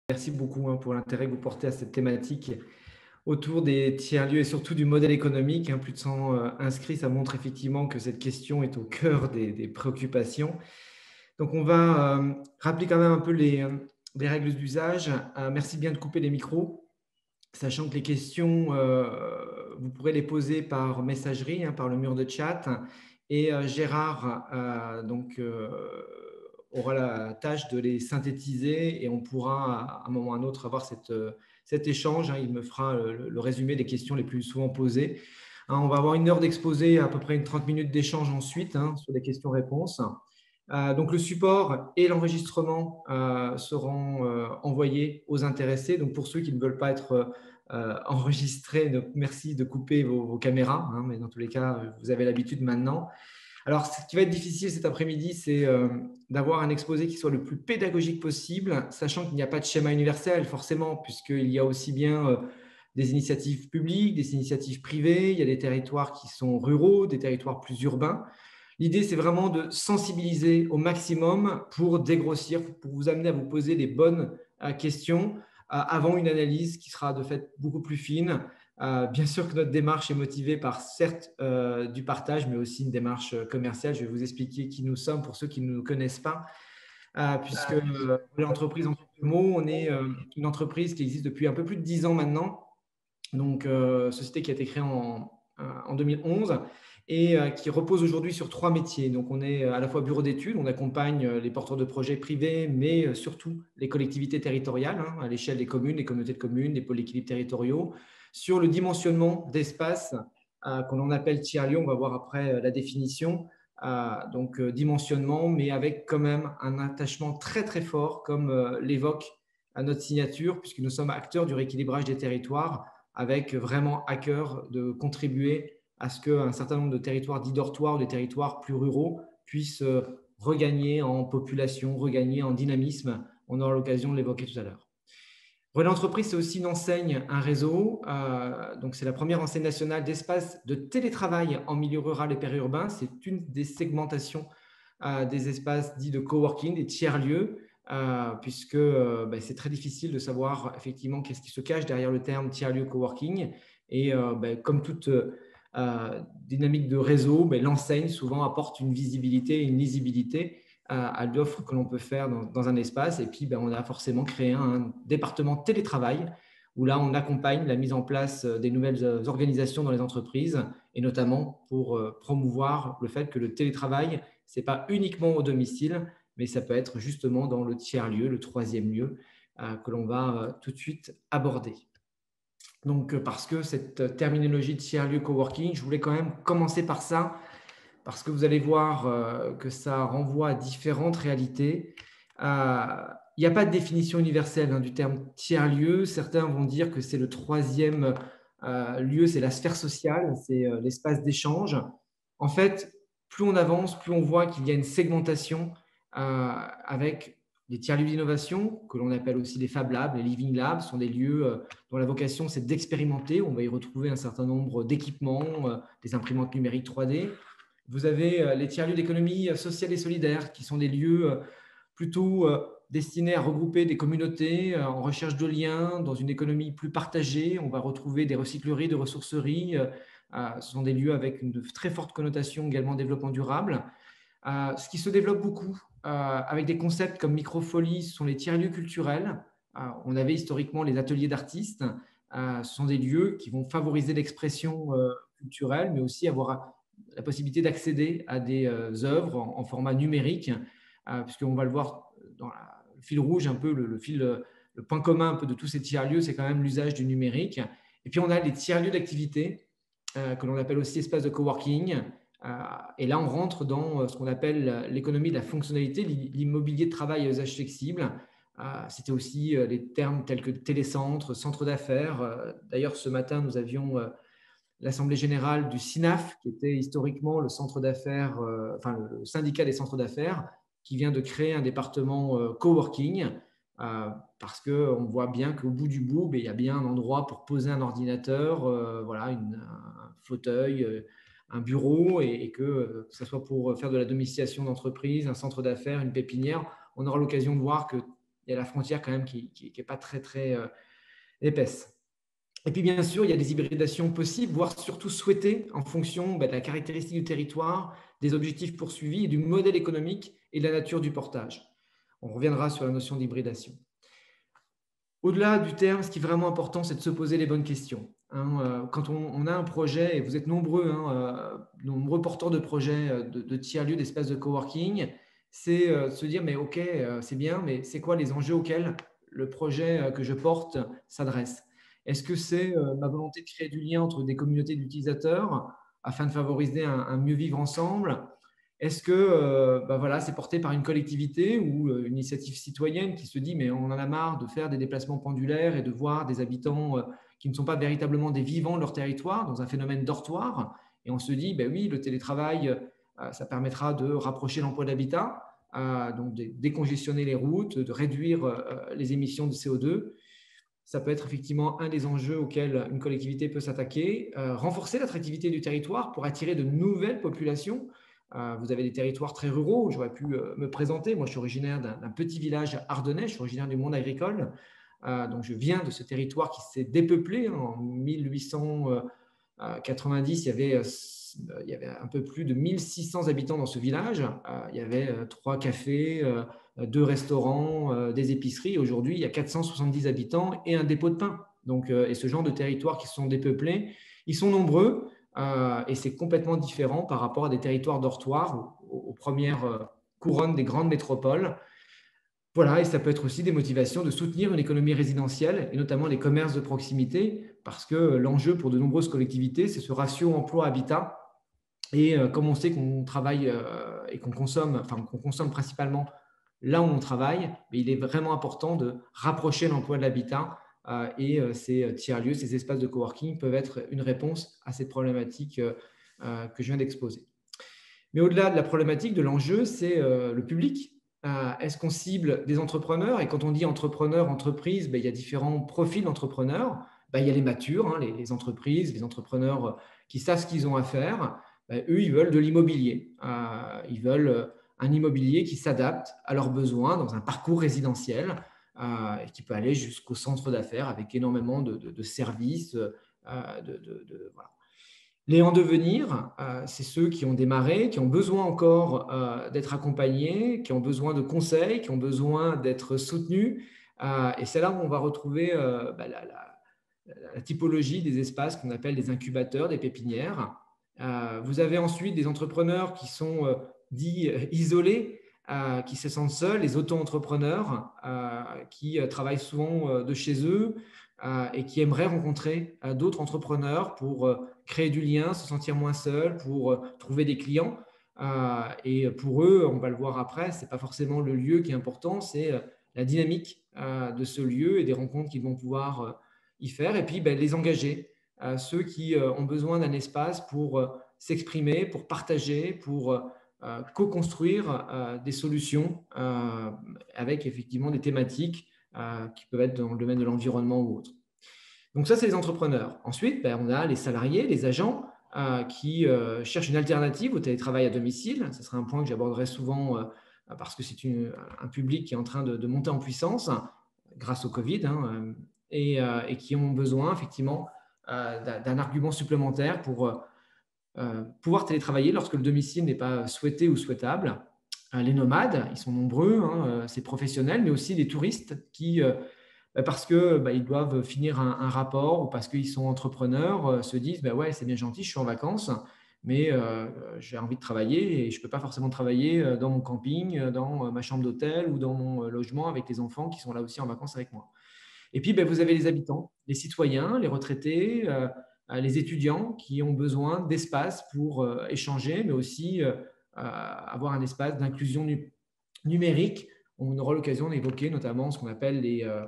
Merci beaucoup pour l'intérêt que vous portez à cette thématique autour des tiers-lieux et surtout du modèle économique. Plus de 100 inscrits, ça montre effectivement que cette question est au cœur des préoccupations. Donc, on va rappeler quand même un peu les règles d'usage. Merci bien de couper les micros, sachant que les questions, vous pourrez les poser par messagerie, par le mur de chat. Et Gérard aura la tâche de les synthétiser et on pourra à un moment ou à un autre avoir cet échange. Il me fera le résumé des questions les plus souvent posées. On va avoir 1 heure d'exposé, à peu près 30 minutes d'échange ensuite sur des questions-réponses. Donc, le support et l'enregistrement seront envoyés aux intéressés. Donc, pour ceux qui ne veulent pas être enregistrés, donc merci de couper vos caméras, mais dans tous les cas, vous avez l'habitude maintenant. Alors, ce qui va être difficile cet après-midi, c'est d'avoir un exposé qui soit le plus pédagogique possible, sachant qu'il n'y a pas de schéma universel, forcément, puisqu'il y a aussi bien des initiatives publiques, des initiatives privées, il y a des territoires qui sont ruraux, des territoires plus urbains. L'idée, c'est vraiment de sensibiliser au maximum pour dégrossir, pour vous amener à vous poser les bonnes questions avant une analyse qui sera de fait beaucoup plus fine. Bien sûr que notre démarche est motivée par, certes, du partage, mais aussi une démarche commerciale. Je vais vous expliquer qui nous sommes pour ceux qui ne nous connaissent pas. Puisque l'entreprise, en quelques mots, on est une entreprise qui existe depuis un peu plus de 10 ans maintenant. Donc, société qui a été créée en 2011 et qui repose aujourd'hui sur 3 métiers. Donc, on est à la fois bureau d'études, on accompagne les porteurs de projets privés, mais surtout les collectivités territoriales, à l'échelle des communes, des communautés de communes, des pôles d'équilibre territoriaux, sur le dimensionnement d'espace qu'on appelle tiers-lieux. On va voir après la définition. Donc, dimensionnement, mais avec quand même un attachement très, très fort, comme l'évoque à notre signature, puisque nous sommes acteurs du rééquilibrage des territoires, avec vraiment à cœur de contribuer à ce qu'un certain nombre de territoires dits dortoirs, des territoires plus ruraux, puissent regagner en population, regagner en dynamisme. On aura l'occasion de l'évoquer tout à l'heure. Relais Entreprise, c'est aussi une enseigne, un réseau. Donc, c'est la première enseigne nationale d'espace de télétravail en milieu rural et périurbain. C'est une des segmentations des espaces dits de coworking, des tiers-lieux, puisque c'est très difficile de savoir effectivement qu'est-ce qui se cache derrière le terme tiers-lieu coworking. Et comme toute dynamique de réseau, l'enseigne souvent apporte une visibilité et une lisibilité à l'offre que l'on peut faire dans un espace. Et puis, on a forcément créé un département télétravail où là, on accompagne la mise en place des nouvelles organisations dans les entreprises et notamment pour promouvoir le fait que le télétravail, ce n'est pas uniquement au domicile, mais ça peut être justement dans le tiers-lieu, le troisième lieu que l'on va tout de suite aborder. Donc, parce que cette terminologie de tiers-lieu coworking, je voulais quand même commencer par ça, parce que vous allez voir que ça renvoie à différentes réalités. Il n'y a pas de définition universelle du terme tiers-lieu. Certains vont dire que c'est le troisième lieu, c'est la sphère sociale, c'est l'espace d'échange. En fait, plus on avance, plus on voit qu'il y a une segmentation avec les tiers-lieux d'innovation, que l'on appelle aussi les Fab Labs, les Living Labs, sont des lieux dont la vocation c'est d'expérimenter. On va y retrouver un certain nombre d'équipements, des imprimantes numériques 3D. Vous avez les tiers-lieux d'économie sociale et solidaire, qui sont des lieux plutôt destinés à regrouper des communautés en recherche de liens dans une économie plus partagée. On va retrouver des recycleries, des ressourceries. Ce sont des lieux avec une très forte connotation également développement durable. Ce qui se développe beaucoup avec des concepts comme Microfolie, ce sont les tiers-lieux culturels. On avait historiquement les ateliers d'artistes. Ce sont des lieux qui vont favoriser l'expression culturelle, mais aussi avoir la possibilité d'accéder à des œuvres en format numérique, puisqu'on va le voir dans le fil rouge, un peu le point commun un peu de tous ces tiers-lieux, c'est quand même l'usage du numérique. Et puis on a les tiers-lieux d'activité, que l'on appelle aussi espaces de coworking. Et là, on rentre dans ce qu'on appelle l'économie de la fonctionnalité, l'immobilier de travail à usage flexible. C'était aussi les termes tels que télécentre, centre d'affaires. D'ailleurs, ce matin, nous avions l'Assemblée générale du SINAF, qui était historiquement le centre d'affaires, le syndicat des centres d'affaires, qui vient de créer un département coworking, parce qu'on voit bien qu'au bout du bout, il y a bien un endroit pour poser un ordinateur, un fauteuil, un bureau, et que ce soit pour faire de la domiciliation d'entreprise, un centre d'affaires, une pépinière, on aura l'occasion de voir qu'il il y a la frontière quand même qui est pas très, très épaisse. Et puis, bien sûr, il y a des hybridations possibles, voire surtout souhaitées en fonction de la caractéristique du territoire, des objectifs poursuivis et du modèle économique et de la nature du portage. On reviendra sur la notion d'hybridation. Au-delà du terme, ce qui est vraiment important, c'est de se poser les bonnes questions. Quand on a un projet, et vous êtes nombreux, nombreux porteurs de projets de tiers-lieux, d'espaces de coworking, c'est se dire, mais OK, c'est bien, mais c'est quoi les enjeux auxquels le projet que je porte s'adresse? Est-ce que c'est ma volonté de créer du lien entre des communautés d'utilisateurs afin de favoriser un mieux vivre ensemble? Est-ce que voilà, c'est porté par une collectivité ou une initiative citoyenne qui se dit mais on en a marre de faire des déplacements pendulaires et de voir des habitants qui ne sont pas véritablement des vivants de leur territoire dans un phénomène dortoir et on se dit ben oui, le télétravail, ça permettra de rapprocher l'emploi de l'habitat, donc de décongestionner les routes, de réduire les émissions de CO2. Ça peut être effectivement un des enjeux auxquels une collectivité peut s'attaquer. Renforcer l'attractivité du territoire pour attirer de nouvelles populations. Vous avez des territoires très ruraux, j'aurais pu me présenter. Moi, je suis originaire d'un petit village ardennais, je suis originaire du monde agricole. Donc, je viens de ce territoire qui s'est dépeuplé en 1890. Il y avait un peu plus de 1600 habitants dans ce village. Il y avait 3 cafés, 2 restaurants, des épiceries. Aujourd'hui, il y a 470 habitants et un dépôt de pain. Donc, et ce genre de territoires qui se sont dépeuplés, ils sont nombreux et c'est complètement différent par rapport à des territoires dortoirs aux premières couronnes des grandes métropoles. Voilà, et ça peut être aussi des motivations de soutenir une économie résidentielle et notamment les commerces de proximité parce que l'enjeu pour de nombreuses collectivités, c'est ce ratio emploi-habitat. Et comme on sait qu'on travaille et qu'on consomme principalement là où on travaille, mais il est vraiment important de rapprocher l'emploi de l'habitat et ces tiers-lieux, ces espaces de coworking peuvent être une réponse à cette problématique que je viens d'exposer. Mais au-delà de la problématique, de l'enjeu, c'est le public. Est-ce qu'on cible des entrepreneurs? Et quand on dit entrepreneur, entreprise, il y a différents profils d'entrepreneurs. Il y a les matures, les entreprises, les entrepreneurs qui savent ce qu'ils ont à faire. Eux, ils veulent de l'immobilier. Ils veulent un immobilier qui s'adapte à leurs besoins dans un parcours résidentiel et qui peut aller jusqu'au centre d'affaires avec énormément de services. Voilà. Les en devenir, c'est ceux qui ont démarré, qui ont besoin encore d'être accompagnés, qui ont besoin de conseils, qui ont besoin d'être soutenus. Et c'est là où on va retrouver la typologie des espaces qu'on appelle des incubateurs, des pépinières. Vous avez ensuite des entrepreneurs qui sont dits isolés, qui se sentent seuls, les auto-entrepreneurs qui travaillent souvent de chez eux et qui aimeraient rencontrer d'autres entrepreneurs pour créer du lien, se sentir moins seul, pour trouver des clients. Et pour eux, on va le voir après, ce n'est pas forcément le lieu qui est important, c'est la dynamique de ce lieu et des rencontres qu'ils vont pouvoir y faire. Et puis, les engager, ceux qui ont besoin d'un espace pour s'exprimer, pour partager, pour co-construire des solutions avec effectivement des thématiques qui peuvent être dans le domaine de l'environnement ou autre. Donc ça, c'est les entrepreneurs. Ensuite, on a les salariés, les agents qui cherchent une alternative au télétravail à domicile. Ce sera un point que j'aborderai souvent parce que c'est un public qui est en train de monter en puissance grâce au Covid et qui ont besoin effectivement d'un argument supplémentaire pour pouvoir télétravailler lorsque le domicile n'est pas souhaité ou souhaitable. Les nomades, ils sont nombreux, c'est professionnel, mais aussi les touristes qui parce qu'ils doivent finir un rapport ou parce qu'ils sont entrepreneurs, se disent ouais, c'est bien gentil, je suis en vacances, mais j'ai envie de travailler et je ne peux pas forcément travailler dans mon camping, dans ma chambre d'hôtel ou dans mon logement avec les enfants qui sont là aussi en vacances avec moi. Et puis, vous avez les habitants, les citoyens, les retraités, les étudiants qui ont besoin d'espace pour échanger, mais aussi avoir un espace d'inclusion numérique. On aura l'occasion d'évoquer notamment ce qu'on appelle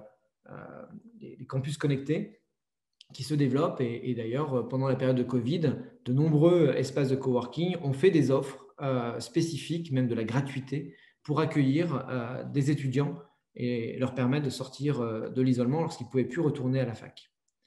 les campus connectés qui se développent. Et d'ailleurs, pendant la période de Covid, de nombreux espaces de coworking ont fait des offres spécifiques, même de la gratuité, pour accueillir des étudiants et leur permettre de sortir de l'isolement lorsqu'ils ne pouvaient plus retourner à la fac.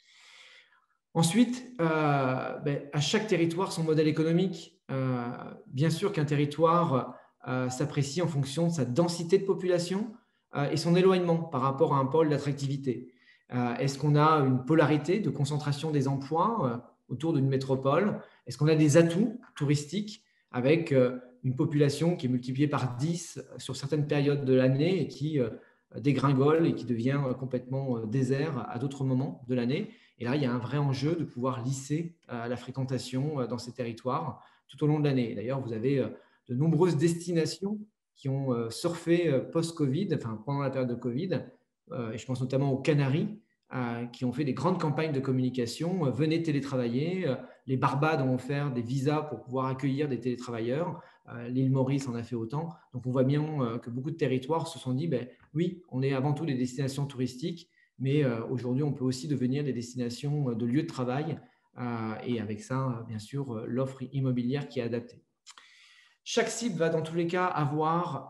Ensuite, à chaque territoire, son modèle économique. Bien sûr qu'un territoire s'apprécie en fonction de sa densité de population, et son éloignement par rapport à un pôle d'attractivité. Est-ce qu'on a une polarité de concentration des emplois autour d'une métropole? Est-ce qu'on a des atouts touristiques avec une population qui est multipliée par 10 sur certaines périodes de l'année et qui dégringole et qui devient complètement désert à d'autres moments de l'année? Et là, il y a un vrai enjeu de pouvoir lisser la fréquentation dans ces territoires tout au long de l'année. D'ailleurs, vous avez de nombreuses destinations qui ont surfé post-Covid, enfin pendant la période de Covid, et je pense notamment aux Canaries, qui ont fait des grandes campagnes de communication. Venez télétravailler. Les Barbades ont offert des visas pour pouvoir accueillir des télétravailleurs. L'île Maurice en a fait autant. Donc on voit bien que beaucoup de territoires se sont dit, ben, oui, on est avant tout des destinations touristiques, mais aujourd'hui on peut aussi devenir des destinations de lieux de travail, et avec ça, bien sûr, l'offre immobilière qui est adaptée. Chaque cible va dans tous les cas avoir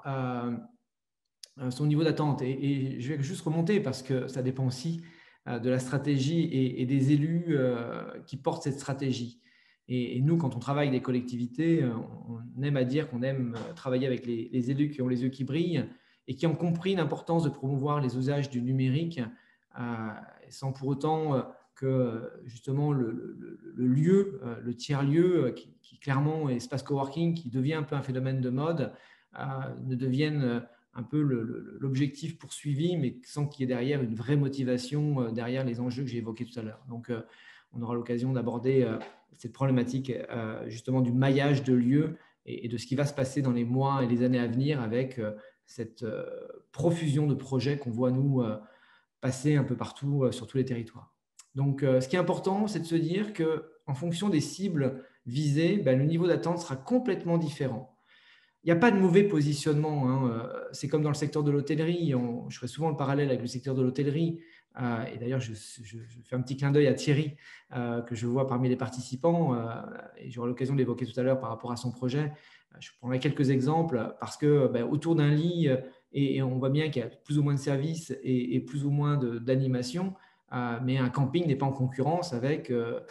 son niveau d'attente. Et je vais juste remonter parce que ça dépend aussi de la stratégie et des élus qui portent cette stratégie. Et nous, quand on travaille avec des collectivités, on aime à dire qu'on aime travailler avec les élus qui ont les yeux qui brillent et qui ont compris l'importance de promouvoir les usages du numérique, sans pour autant que justement le lieu, le tiers-lieu, qui clairement est espace coworking, qui devient un peu un phénomène de mode, ne devienne un peu l'objectif poursuivi, mais sans qu'il y ait derrière une vraie motivation derrière les enjeux que j'ai évoqués tout à l'heure. Donc, on aura l'occasion d'aborder cette problématique justement du maillage de lieux et de ce qui va se passer dans les mois et les années à venir avec cette profusion de projets qu'on voit nous passer un peu partout sur tous les territoires. Donc, ce qui est important, c'est de se dire qu'en fonction des cibles visées, ben, le niveau d'attente sera complètement différent. Il n'y a pas de mauvais positionnement, hein. C'est comme dans le secteur de l'hôtellerie. Je ferai souvent le parallèle avec le secteur de l'hôtellerie. Et d'ailleurs, je fais un petit clin d'œil à Thierry, que je vois parmi les participants. Et j'aurai l'occasion de l'évoquer tout à l'heure par rapport à son projet. Je prendrai quelques exemples parce que autour d'un lit, et on voit bien qu'il y a plus ou moins de services et plus ou moins d'animation. Mais un camping n'est pas en concurrence avec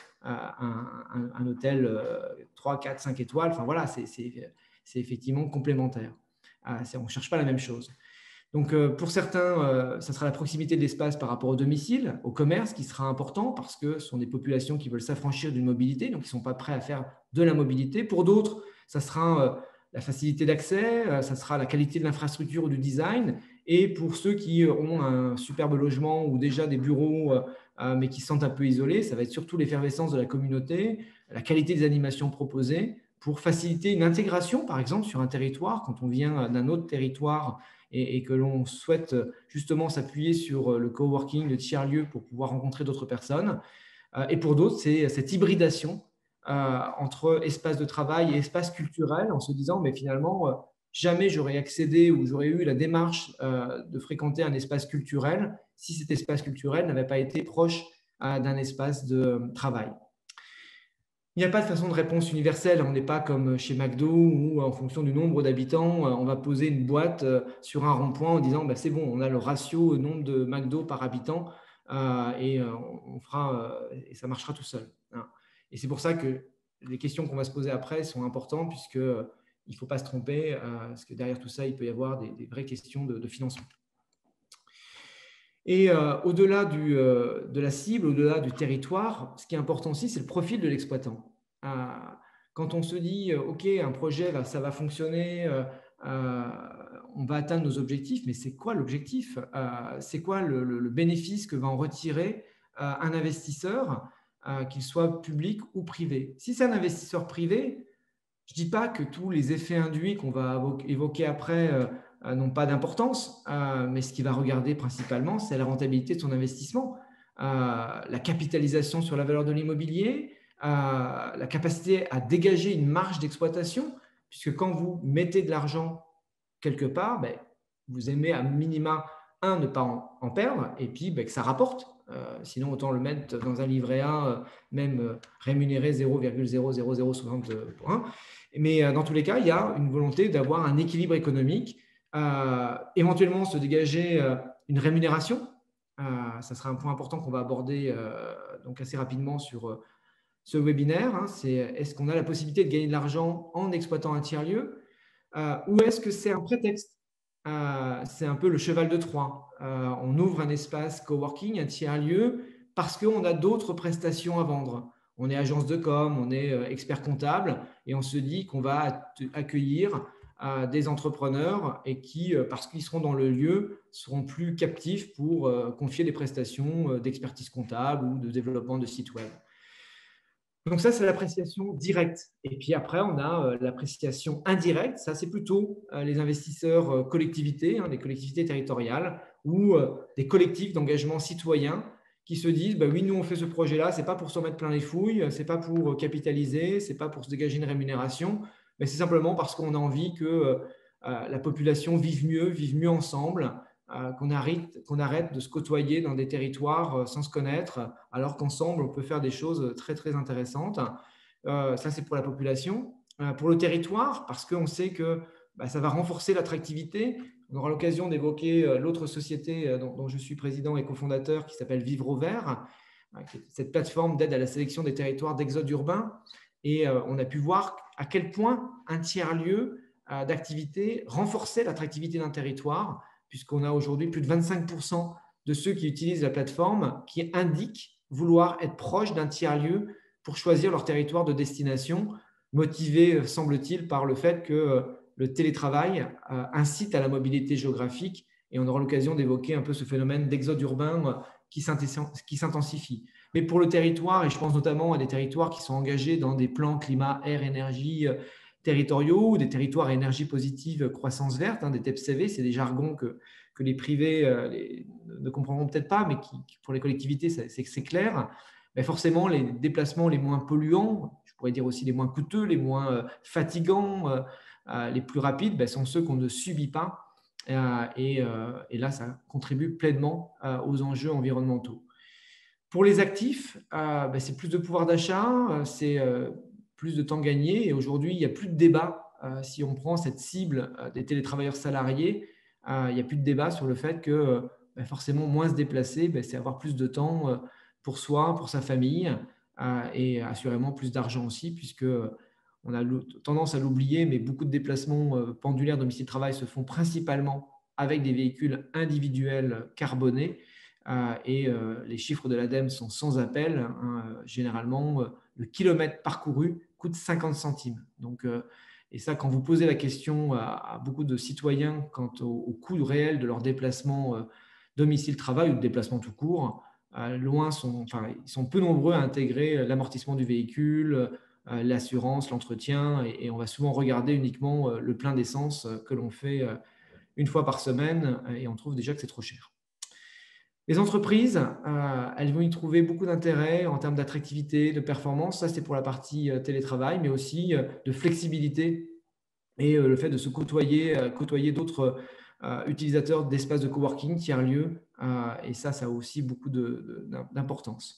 un hôtel 3, 4, 5 étoiles. Enfin voilà, c'est effectivement complémentaire. On ne cherche pas la même chose. Donc, pour certains, ça sera la proximité de l'espace par rapport au domicile, au commerce, qui sera important parce que ce sont des populations qui veulent s'affranchir d'une mobilité, donc ils ne sont pas prêts à faire de la mobilité. Pour d'autres, ça sera la facilité d'accès, ça sera la qualité de l'infrastructure ou du design. Et pour ceux qui ont un superbe logement ou déjà des bureaux, mais qui se sentent un peu isolés, ça va être surtout l'effervescence de la communauté, la qualité des animations proposées, pour faciliter une intégration, par exemple, sur un territoire, quand on vient d'un autre territoire et que l'on souhaite justement s'appuyer sur le coworking, le tiers-lieu pour pouvoir rencontrer d'autres personnes. Et pour d'autres, c'est cette hybridation entre espace de travail et espace culturel, en se disant, mais finalement, jamais j'aurais accédé ou j'aurais eu la démarche de fréquenter un espace culturel si cet espace culturel n'avait pas été proche d'un espace de travail. Il n'y a pas de façon de réponse universelle. On n'est pas comme chez McDo où, en fonction du nombre d'habitants, on va poser une boîte sur un rond-point en disant c'est bon, on a le ratio nombre de McDo par habitant et on fera et ça marchera tout seul. Hein. Et c'est pour ça que les questions qu'on va se poser après sont importantes puisque il ne faut pas se tromper parce que derrière tout ça, il peut y avoir des vraies questions de financement. Et au-delà de la cible, au-delà du territoire, ce qui est important aussi, c'est le profil de l'exploitant. Quand on se dit, OK, un projet, ça va fonctionner, on va atteindre nos objectifs, mais c'est quoi l'objectif? C'est quoi le bénéfice que va en retirer un investisseur, qu'il soit public ou privé? Si c'est un investisseur privé, je ne dis pas que tous les effets induits qu'on va évoquer après n'ont pas d'importance, mais ce qu'il va regarder principalement, c'est la rentabilité de son investissement, la capitalisation sur la valeur de l'immobilier, la capacité à dégager une marge d'exploitation, puisque quand vous mettez de l'argent quelque part, vous aimez à minima, ne pas en perdre, et puis que ça rapporte. Sinon, autant le mettre dans un livret A, même rémunéré 0,00060 points. Mais dans tous les cas, il y a une volonté d'avoir un équilibre économique, éventuellement se dégager une rémunération. Ça sera un point important qu'on va aborder donc assez rapidement sur ce webinaire. Hein. C'est est-ce qu'on a la possibilité de gagner de l'argent en exploitant un tiers-lieu ou est-ce que c'est un prétexte c'est un peu le cheval de Troie. On ouvre un espace coworking, un tiers-lieu, parce qu'on a d'autres prestations à vendre. On est agence de com, on est expert comptable, et on se dit qu'on va accueillir des entrepreneurs et qui, parce qu'ils seront dans le lieu, seront plus captifs pour confier des prestations d'expertise comptable ou de développement de site web. Donc ça, c'est l'appréciation directe. Et puis après, on a l'appréciation indirecte. Ça, c'est plutôt les investisseurs collectivités, les collectivités territoriales ou des collectifs d'engagement citoyen qui se disent, bah oui, nous, on fait ce projet-là, ce n'est pas pour s'en mettre plein les fouilles, ce n'est pas pour capitaliser, ce n'est pas pour se dégager une rémunération, mais c'est simplement parce qu'on a envie que la population vive mieux ensemble, qu'on arrête de se côtoyer dans des territoires sans se connaître, alors qu'ensemble, on peut faire des choses très, très intéressantes. Ça, c'est pour la population. Pour le territoire, parce qu'on sait que ça va renforcer l'attractivité. On aura l'occasion d'évoquer l'autre société dont je suis président et cofondateur qui s'appelle Vivre au Vert, cette plateforme d'aide à la sélection des territoires d'exode urbain. Et on a pu voir à quel point un tiers-lieu d'activité renforçait l'attractivité d'un territoire, puisqu'on a aujourd'hui plus de 25% de ceux qui utilisent la plateforme qui indiquent vouloir être proches d'un tiers-lieu pour choisir leur territoire de destination, motivés, semble-t-il, par le fait que le télétravail incite à la mobilité géographique, et on aura l'occasion d'évoquer un peu ce phénomène d'exode urbain qui s'intensifie. Mais pour le territoire, et je pense notamment à des territoires qui sont engagés dans des plans climat, air, énergie territoriaux, ou des territoires à énergie positive, croissance verte, des TEPCV, c'est des jargons que les privés ne comprendront peut-être pas, mais qui pour les collectivités, c'est clair. Mais forcément, les déplacements les moins polluants, je pourrais dire aussi les moins coûteux, les moins fatigants, les plus rapides, sont ceux qu'on ne subit pas. Et là, ça contribue pleinement aux enjeux environnementaux. Pour les actifs, c'est plus de pouvoir d'achat, c'est plus de temps gagné. Et aujourd'hui, il n'y a plus de débat. Si on prend cette cible des télétravailleurs salariés, il n'y a plus de débat sur le fait que forcément, moins se déplacer, c'est avoir plus de temps pour soi, pour sa famille, et assurément plus d'argent aussi, puisque on a tendance à l'oublier, mais beaucoup de déplacements pendulaires domicile-travail se font principalement avec des véhicules individuels carbonés. Et les chiffres de l'ADEME sont sans appel. Généralement, le kilomètre parcouru coûte 50 centimes. Donc, et ça, quand vous posez la question à beaucoup de citoyens quant au coût réel de leur déplacement domicile-travail ou de déplacement tout court, ils sont peu nombreux à intégrer l'amortissement du véhicule, l'assurance, l'entretien, et on va souvent regarder uniquement le plein d'essence que l'on fait une fois par semaine, et on trouve déjà que c'est trop cher. Les entreprises, elles vont y trouver beaucoup d'intérêt en termes d'attractivité, de performance. Ça, c'est pour la partie télétravail, mais aussi de flexibilité et le fait de se côtoyer d'autres utilisateurs d'espaces de coworking, tiers-lieux. Et ça a aussi beaucoup d'importance.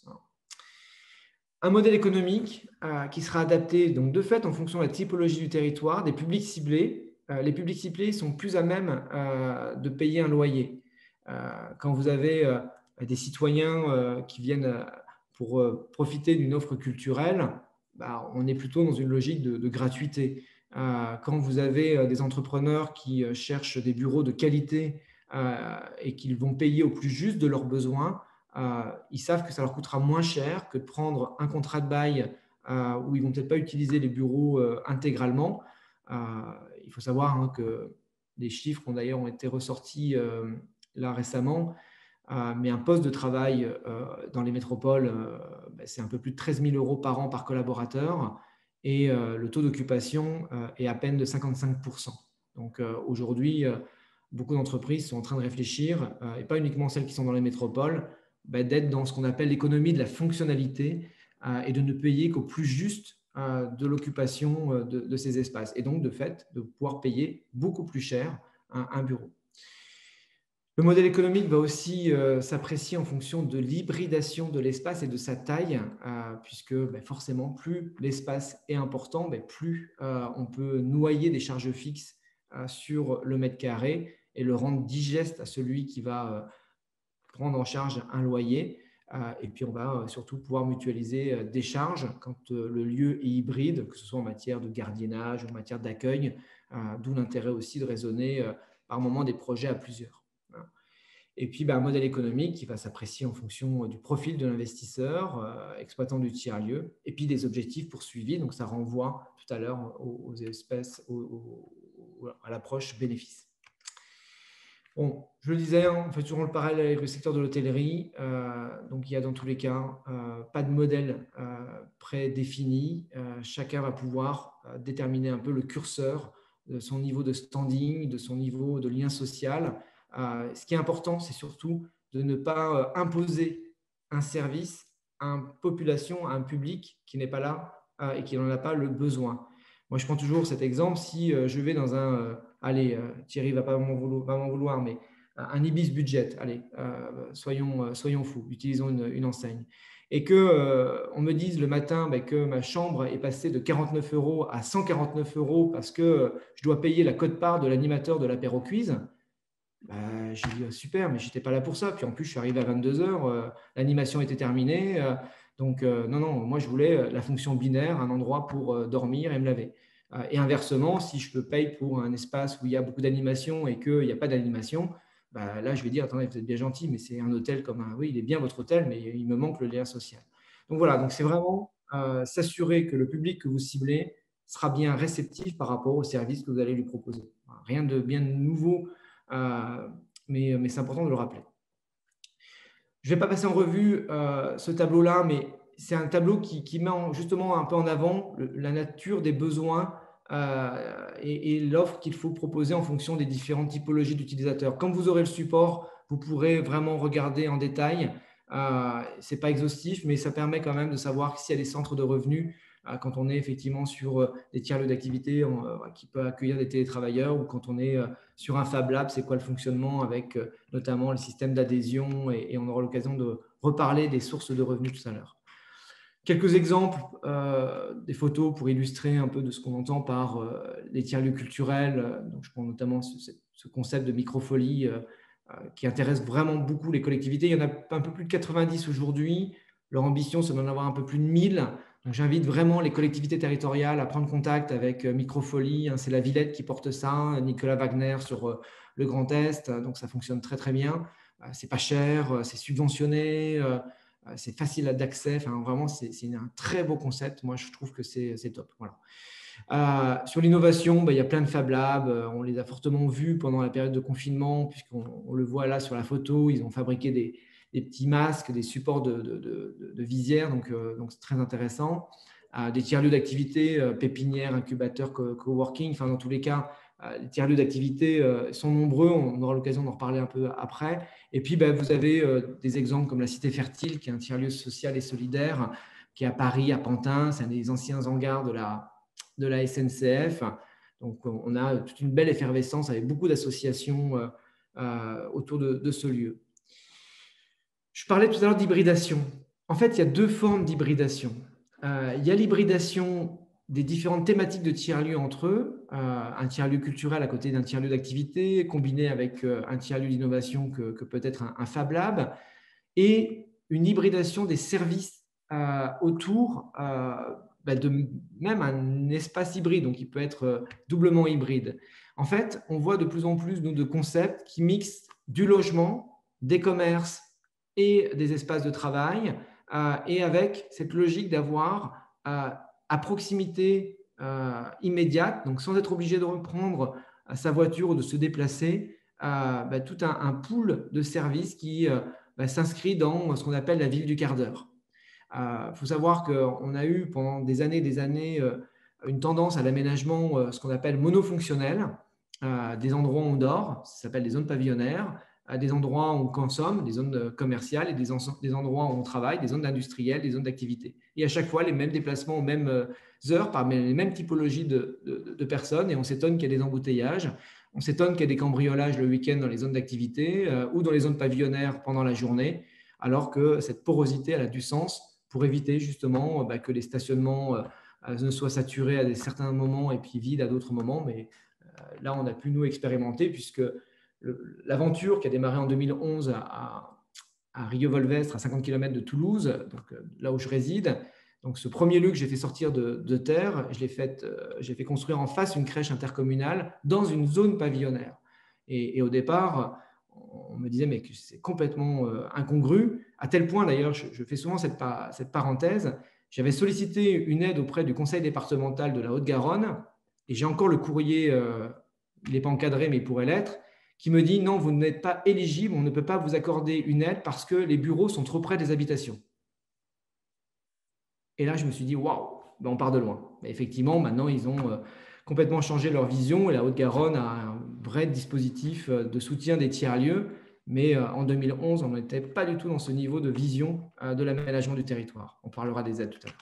Un modèle économique qui sera adapté, donc de fait, en fonction de la typologie du territoire, des publics ciblés. Les publics ciblés sont plus à même de payer un loyer. Quand vous avez des citoyens qui viennent pour profiter d'une offre culturelle, on est plutôt dans une logique de gratuité. Quand vous avez des entrepreneurs qui cherchent des bureaux de qualité et qu'ils vont payer au plus juste de leurs besoins, ils savent que ça leur coûtera moins cher que de prendre un contrat de bail où ils ne vont peut-être pas utiliser les bureaux intégralement. Il faut savoir que les chiffres ont été ressortis là récemment, mais un poste de travail dans les métropoles, c'est un peu plus de 13 000 € par an par collaborateur, et le taux d'occupation est à peine de 55%. Donc aujourd'hui, beaucoup d'entreprises sont en train de réfléchir, et pas uniquement celles qui sont dans les métropoles, d'être dans ce qu'on appelle l'économie de la fonctionnalité et de ne payer qu'au plus juste de l'occupation de ces espaces, et donc de fait de pouvoir payer beaucoup plus cher un bureau. Le modèle économique va aussi s'apprécier en fonction de l'hybridation de l'espace et de sa taille, puisque forcément, plus l'espace est important, plus on peut noyer des charges fixes sur le mètre carré et le rendre digeste à celui qui va prendre en charge un loyer. Et puis, on va surtout pouvoir mutualiser des charges quand le lieu est hybride, que ce soit en matière de gardiennage ou en matière d'accueil, d'où l'intérêt aussi de raisonner par moment des projets à plusieurs. Voilà. Et puis, un modèle économique qui va s'apprécier en fonction du profil de l'investisseur, exploitant du tiers-lieu, et puis des objectifs poursuivis. Donc, ça renvoie tout à l'heure aux espèces, à l'approche bénéfice. Bon, je le disais, on fait toujours le parallèle avec le secteur de l'hôtellerie. Donc, il y a dans tous les cas pas de modèle prédéfini. Chacun va pouvoir déterminer un peu le curseur de son niveau de standing, de son niveau de lien social. Ce qui est important, c'est surtout de ne pas imposer un service à une population, à un public qui n'est pas là et qui n'en a pas le besoin. Moi, je prends toujours cet exemple. Si je vais dans un… allez, Thierry ne va pas m'en vouloir, mais un Ibis Budget, allez, soyons fous, utilisons une enseigne. Et qu'on me dise le matin que ma chambre est passée de 49 € à 149 € parce que je dois payer la quote-part de l'animateur de l'apéro quiz. J'ai dit super, mais je n'étais pas là pour ça. Puis en plus, je suis arrivé à 22 h, l'animation était terminée. Donc, non, moi, je voulais la fonction binaire, un endroit pour dormir et me laver. Et inversement, si je paye pour un espace où il y a beaucoup d'animation et qu'il n'y a pas d'animation, là, je vais dire, attendez, vous êtes bien gentil, mais c'est un hôtel comme un… Oui, il est bien votre hôtel, mais il me manque le lien social. Donc voilà, donc c'est vraiment s'assurer que le public que vous ciblez sera bien réceptif par rapport au service que vous allez lui proposer. Rien de bien nouveau, mais c'est important de le rappeler. Je ne vais pas passer en revue ce tableau-là, mais c'est un tableau qui met justement un peu en avant la nature des besoins et l'offre qu'il faut proposer en fonction des différentes typologies d'utilisateurs. Comme vous aurez le support, vous pourrez vraiment regarder en détail. Ce n'est pas exhaustif, mais ça permet quand même de savoir s'il y a des centres de revenus quand on est effectivement sur des tiers-lieux d'activité qui peuvent accueillir des télétravailleurs, ou quand on est sur un Fab Lab, c'est quoi le fonctionnement avec notamment le système d'adhésion, et on aura l'occasion de reparler des sources de revenus tout à l'heure. Quelques exemples, des photos pour illustrer un peu de ce qu'on entend par les tiers-lieux culturels. Donc, je prends notamment ce concept de microfolie qui intéresse vraiment beaucoup les collectivités. Il y en a un peu plus de 90 aujourd'hui. Leur ambition, c'est d'en avoir un peu plus de 1000. Donc, j'invite vraiment les collectivités territoriales à prendre contact avec Microfolie. C'est la Villette qui porte ça, Nicolas Wagner sur le Grand Est. Donc, ça fonctionne très, très bien. C'est pas cher, c'est subventionné, c'est facile d'accès. Enfin, vraiment, c'est un très beau concept. Moi, je trouve que c'est top. Voilà. Sur l'innovation, il y a plein de Fab Labs. On les a fortement vus pendant la période de confinement, puisqu'on le voit là sur la photo. Ils ont fabriqué des petits masques, des supports de visière, donc c'est très intéressant. Des tiers-lieux d'activité, pépinières, incubateurs, coworking, enfin dans tous les cas, les tiers-lieux d'activité sont nombreux, on aura l'occasion d'en reparler un peu après. Et puis vous avez des exemples comme la Cité Fertile, qui est un tiers-lieu social et solidaire, qui est à Paris, à Pantin, c'est un des anciens hangars de la SNCF. Donc on a toute une belle effervescence avec beaucoup d'associations autour de ce lieu. Je parlais tout à l'heure d'hybridation. En fait, il y a deux formes d'hybridation. Il y a l'hybridation des différentes thématiques de tiers-lieux entre eux, un tiers-lieu culturel à côté d'un tiers-lieu d'activité, combiné avec un tiers-lieu d'innovation que peut être un Fab Lab, et une hybridation des services autour de même un espace hybride, donc il peut être doublement hybride. En fait, on voit de plus en plus de concepts qui mixent du logement, des commerces et des espaces de travail, et avec cette logique d'avoir à proximité immédiate, donc sans être obligé de reprendre sa voiture ou de se déplacer, tout un pool de services qui s'inscrit dans ce qu'on appelle la ville du quart d'heure. Faut savoir qu'on a eu pendant des années une tendance à l'aménagement, ce qu'on appelle monofonctionnel, des endroits où on dort, ça s'appelle des zones pavillonnaires, des endroits où on consomme, des zones commerciales, et des endroits où on travaille, des zones industrielles, des zones d'activité. Et à chaque fois, les mêmes déplacements aux mêmes heures, par les mêmes typologies de personnes, et on s'étonne qu'il y ait des embouteillages, on s'étonne qu'il y ait des cambriolages le week-end dans les zones d'activité ou dans les zones pavillonnaires pendant la journée, alors que cette porosité, elle a du sens pour éviter justement que les stationnements ne soient saturés à certains moments et puis vides à d'autres moments. Mais là, on a pu nous expérimenter, puisque l'aventure qui a démarré en 2011 à Rieux-Volvestre, à 50 km de Toulouse, donc là où je réside. Donc, ce premier lieu que j'ai fait sortir de terre, j'ai fait construire en face une crèche intercommunale dans une zone pavillonnaire. Et au départ, on me disait mais que c'est complètement incongru, à tel point d'ailleurs, je fais souvent cette parenthèse, j'avais sollicité une aide auprès du conseil départemental de la Haute-Garonne, et j'ai encore le courrier, il n'est pas encadré mais il pourrait l'être, qui me dit non, vous n'êtes pas éligible, on ne peut pas vous accorder une aide parce que les bureaux sont trop près des habitations. Et là, je me suis dit waouh, ben on part de loin. Et effectivement, maintenant, ils ont complètement changé leur vision et la Haute-Garonne a un vrai dispositif de soutien des tiers-lieux. Mais en 2011, on n'était pas du tout dans ce niveau de vision de l'aménagement du territoire. On parlera des aides tout à l'heure.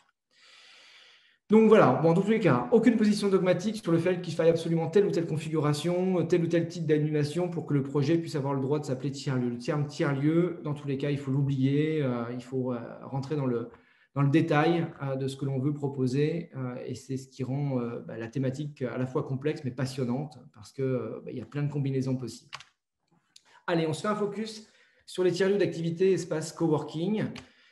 Donc voilà, bon, dans tous les cas, aucune position dogmatique sur le fait qu'il faille absolument telle ou telle configuration, tel ou tel type d'animation pour que le projet puisse avoir le droit de s'appeler tiers-lieu. Le terme tiers-lieu, dans tous les cas, il faut l'oublier, il faut rentrer dans le détail de ce que l'on veut proposer, et c'est ce qui rend la thématique à la fois complexe mais passionnante, parce qu'il y a plein de combinaisons possibles. Allez, on se fait un focus sur les tiers-lieux d'activité, espace coworking.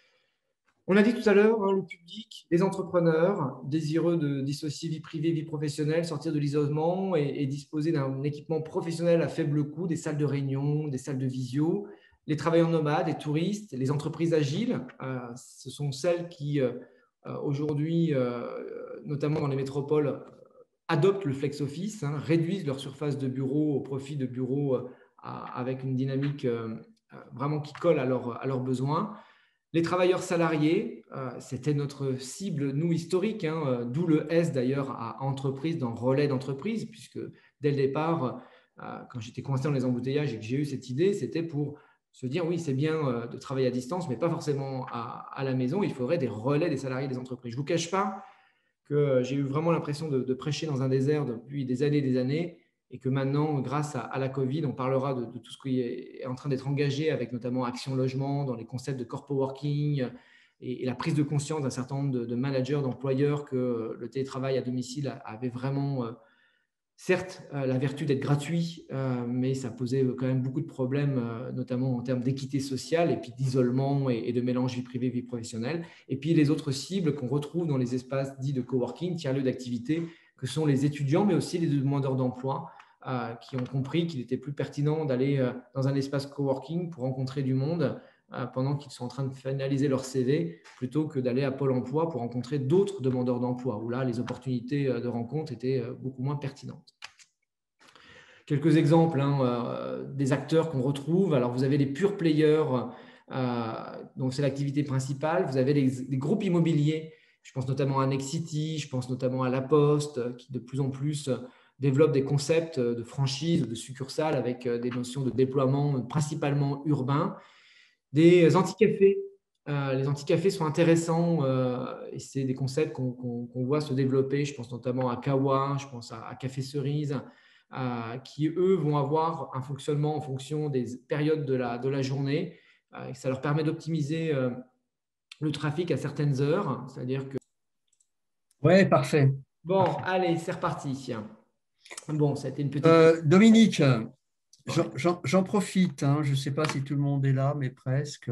On a dit tout à l'heure, le public, les entrepreneurs désireux de dissocier vie privée, vie professionnelle, sortir de l'isolement et disposer d'un équipement professionnel à faible coût, des salles de réunion, des salles de visio, les travailleurs nomades, les touristes, les entreprises agiles, ce sont celles qui, aujourd'hui, notamment dans les métropoles, adoptent le flex office, réduisent leur surface de bureau au profit de bureaux avec une dynamique vraiment qui colle à leurs besoins. Les travailleurs salariés, c'était notre cible, nous, historique, d'où le S d'ailleurs à entreprise dans relais d'entreprise, puisque dès le départ, quand j'étais coincé dans les embouteillages et que j'ai eu cette idée, c'était pour se dire oui, c'est bien de travailler à distance, mais pas forcément à la maison, il faudrait des relais des salariés des entreprises. Je ne vous cache pas que j'ai eu vraiment l'impression de prêcher dans un désert depuis des années, et que maintenant, grâce à la Covid, on parlera de tout ce qui est en train d'être engagé avec notamment Action Logement, dans les concepts de corpo working et la prise de conscience d'un certain nombre de managers, d'employeurs que le télétravail à domicile avait vraiment, certes, la vertu d'être gratuit, mais ça posait quand même beaucoup de problèmes, notamment en termes d'équité sociale et puis d'isolement et de mélange vie privée, vie professionnelle. Et puis les autres cibles qu'on retrouve dans les espaces dits de coworking, tiers-lieux d'activité, que sont les étudiants, mais aussi les demandeurs d'emploi, qui ont compris qu'il était plus pertinent d'aller dans un espace coworking pour rencontrer du monde pendant qu'ils sont en train de finaliser leur CV, plutôt que d'aller à Pôle emploi pour rencontrer d'autres demandeurs d'emploi, où là, les opportunités de rencontre étaient beaucoup moins pertinentes. Quelques exemples des acteurs qu'on retrouve. Alors, vous avez les pure players, donc c'est l'activité principale. Vous avez les groupes immobiliers. Je pense notamment à Nexity, je pense notamment à La Poste, qui de plus en plus développe des concepts de franchise, de succursales avec des notions de déploiement principalement urbain. Des anti-cafés. Les anti-cafés sont intéressants et c'est des concepts qu'on voit se développer. Je pense notamment à Kawa, je pense à Café Cerise, qui, eux, vont avoir un fonctionnement en fonction des périodes de la journée. Ça leur permet d'optimiser le trafic à certaines heures. C'est-à-dire que… Oui, parfait. Bon, Parfait. allez, c'est reparti. Bon, ça a été une petite… Dominique, Ouais. j'en profite. Je ne sais pas si tout le monde est là, mais presque.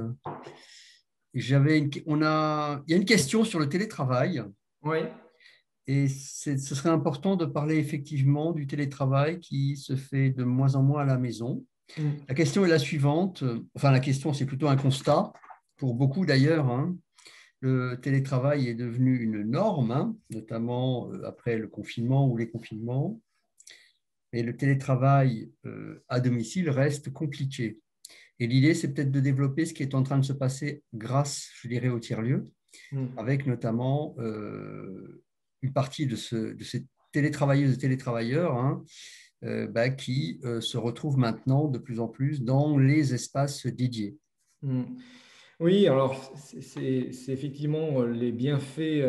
Il y a une question sur le télétravail. Oui. Et ce serait important de parler effectivement du télétravail qui se fait de moins en moins à la maison. Mm. La question est la suivante. Enfin, la question, c'est plutôt un constat, pour beaucoup d'ailleurs. Le télétravail est devenu une norme, notamment après le confinement ou les confinements. Mais le télétravail à domicile reste compliqué. Et l'idée, c'est peut-être de développer ce qui est en train de se passer grâce, je dirais, au tiers-lieu, Mm. avec notamment une partie de ces télétravailleuses et télétravailleurs qui se retrouvent maintenant de plus en plus dans les espaces dédiés. Mm. Oui, alors c'est effectivement les bienfaits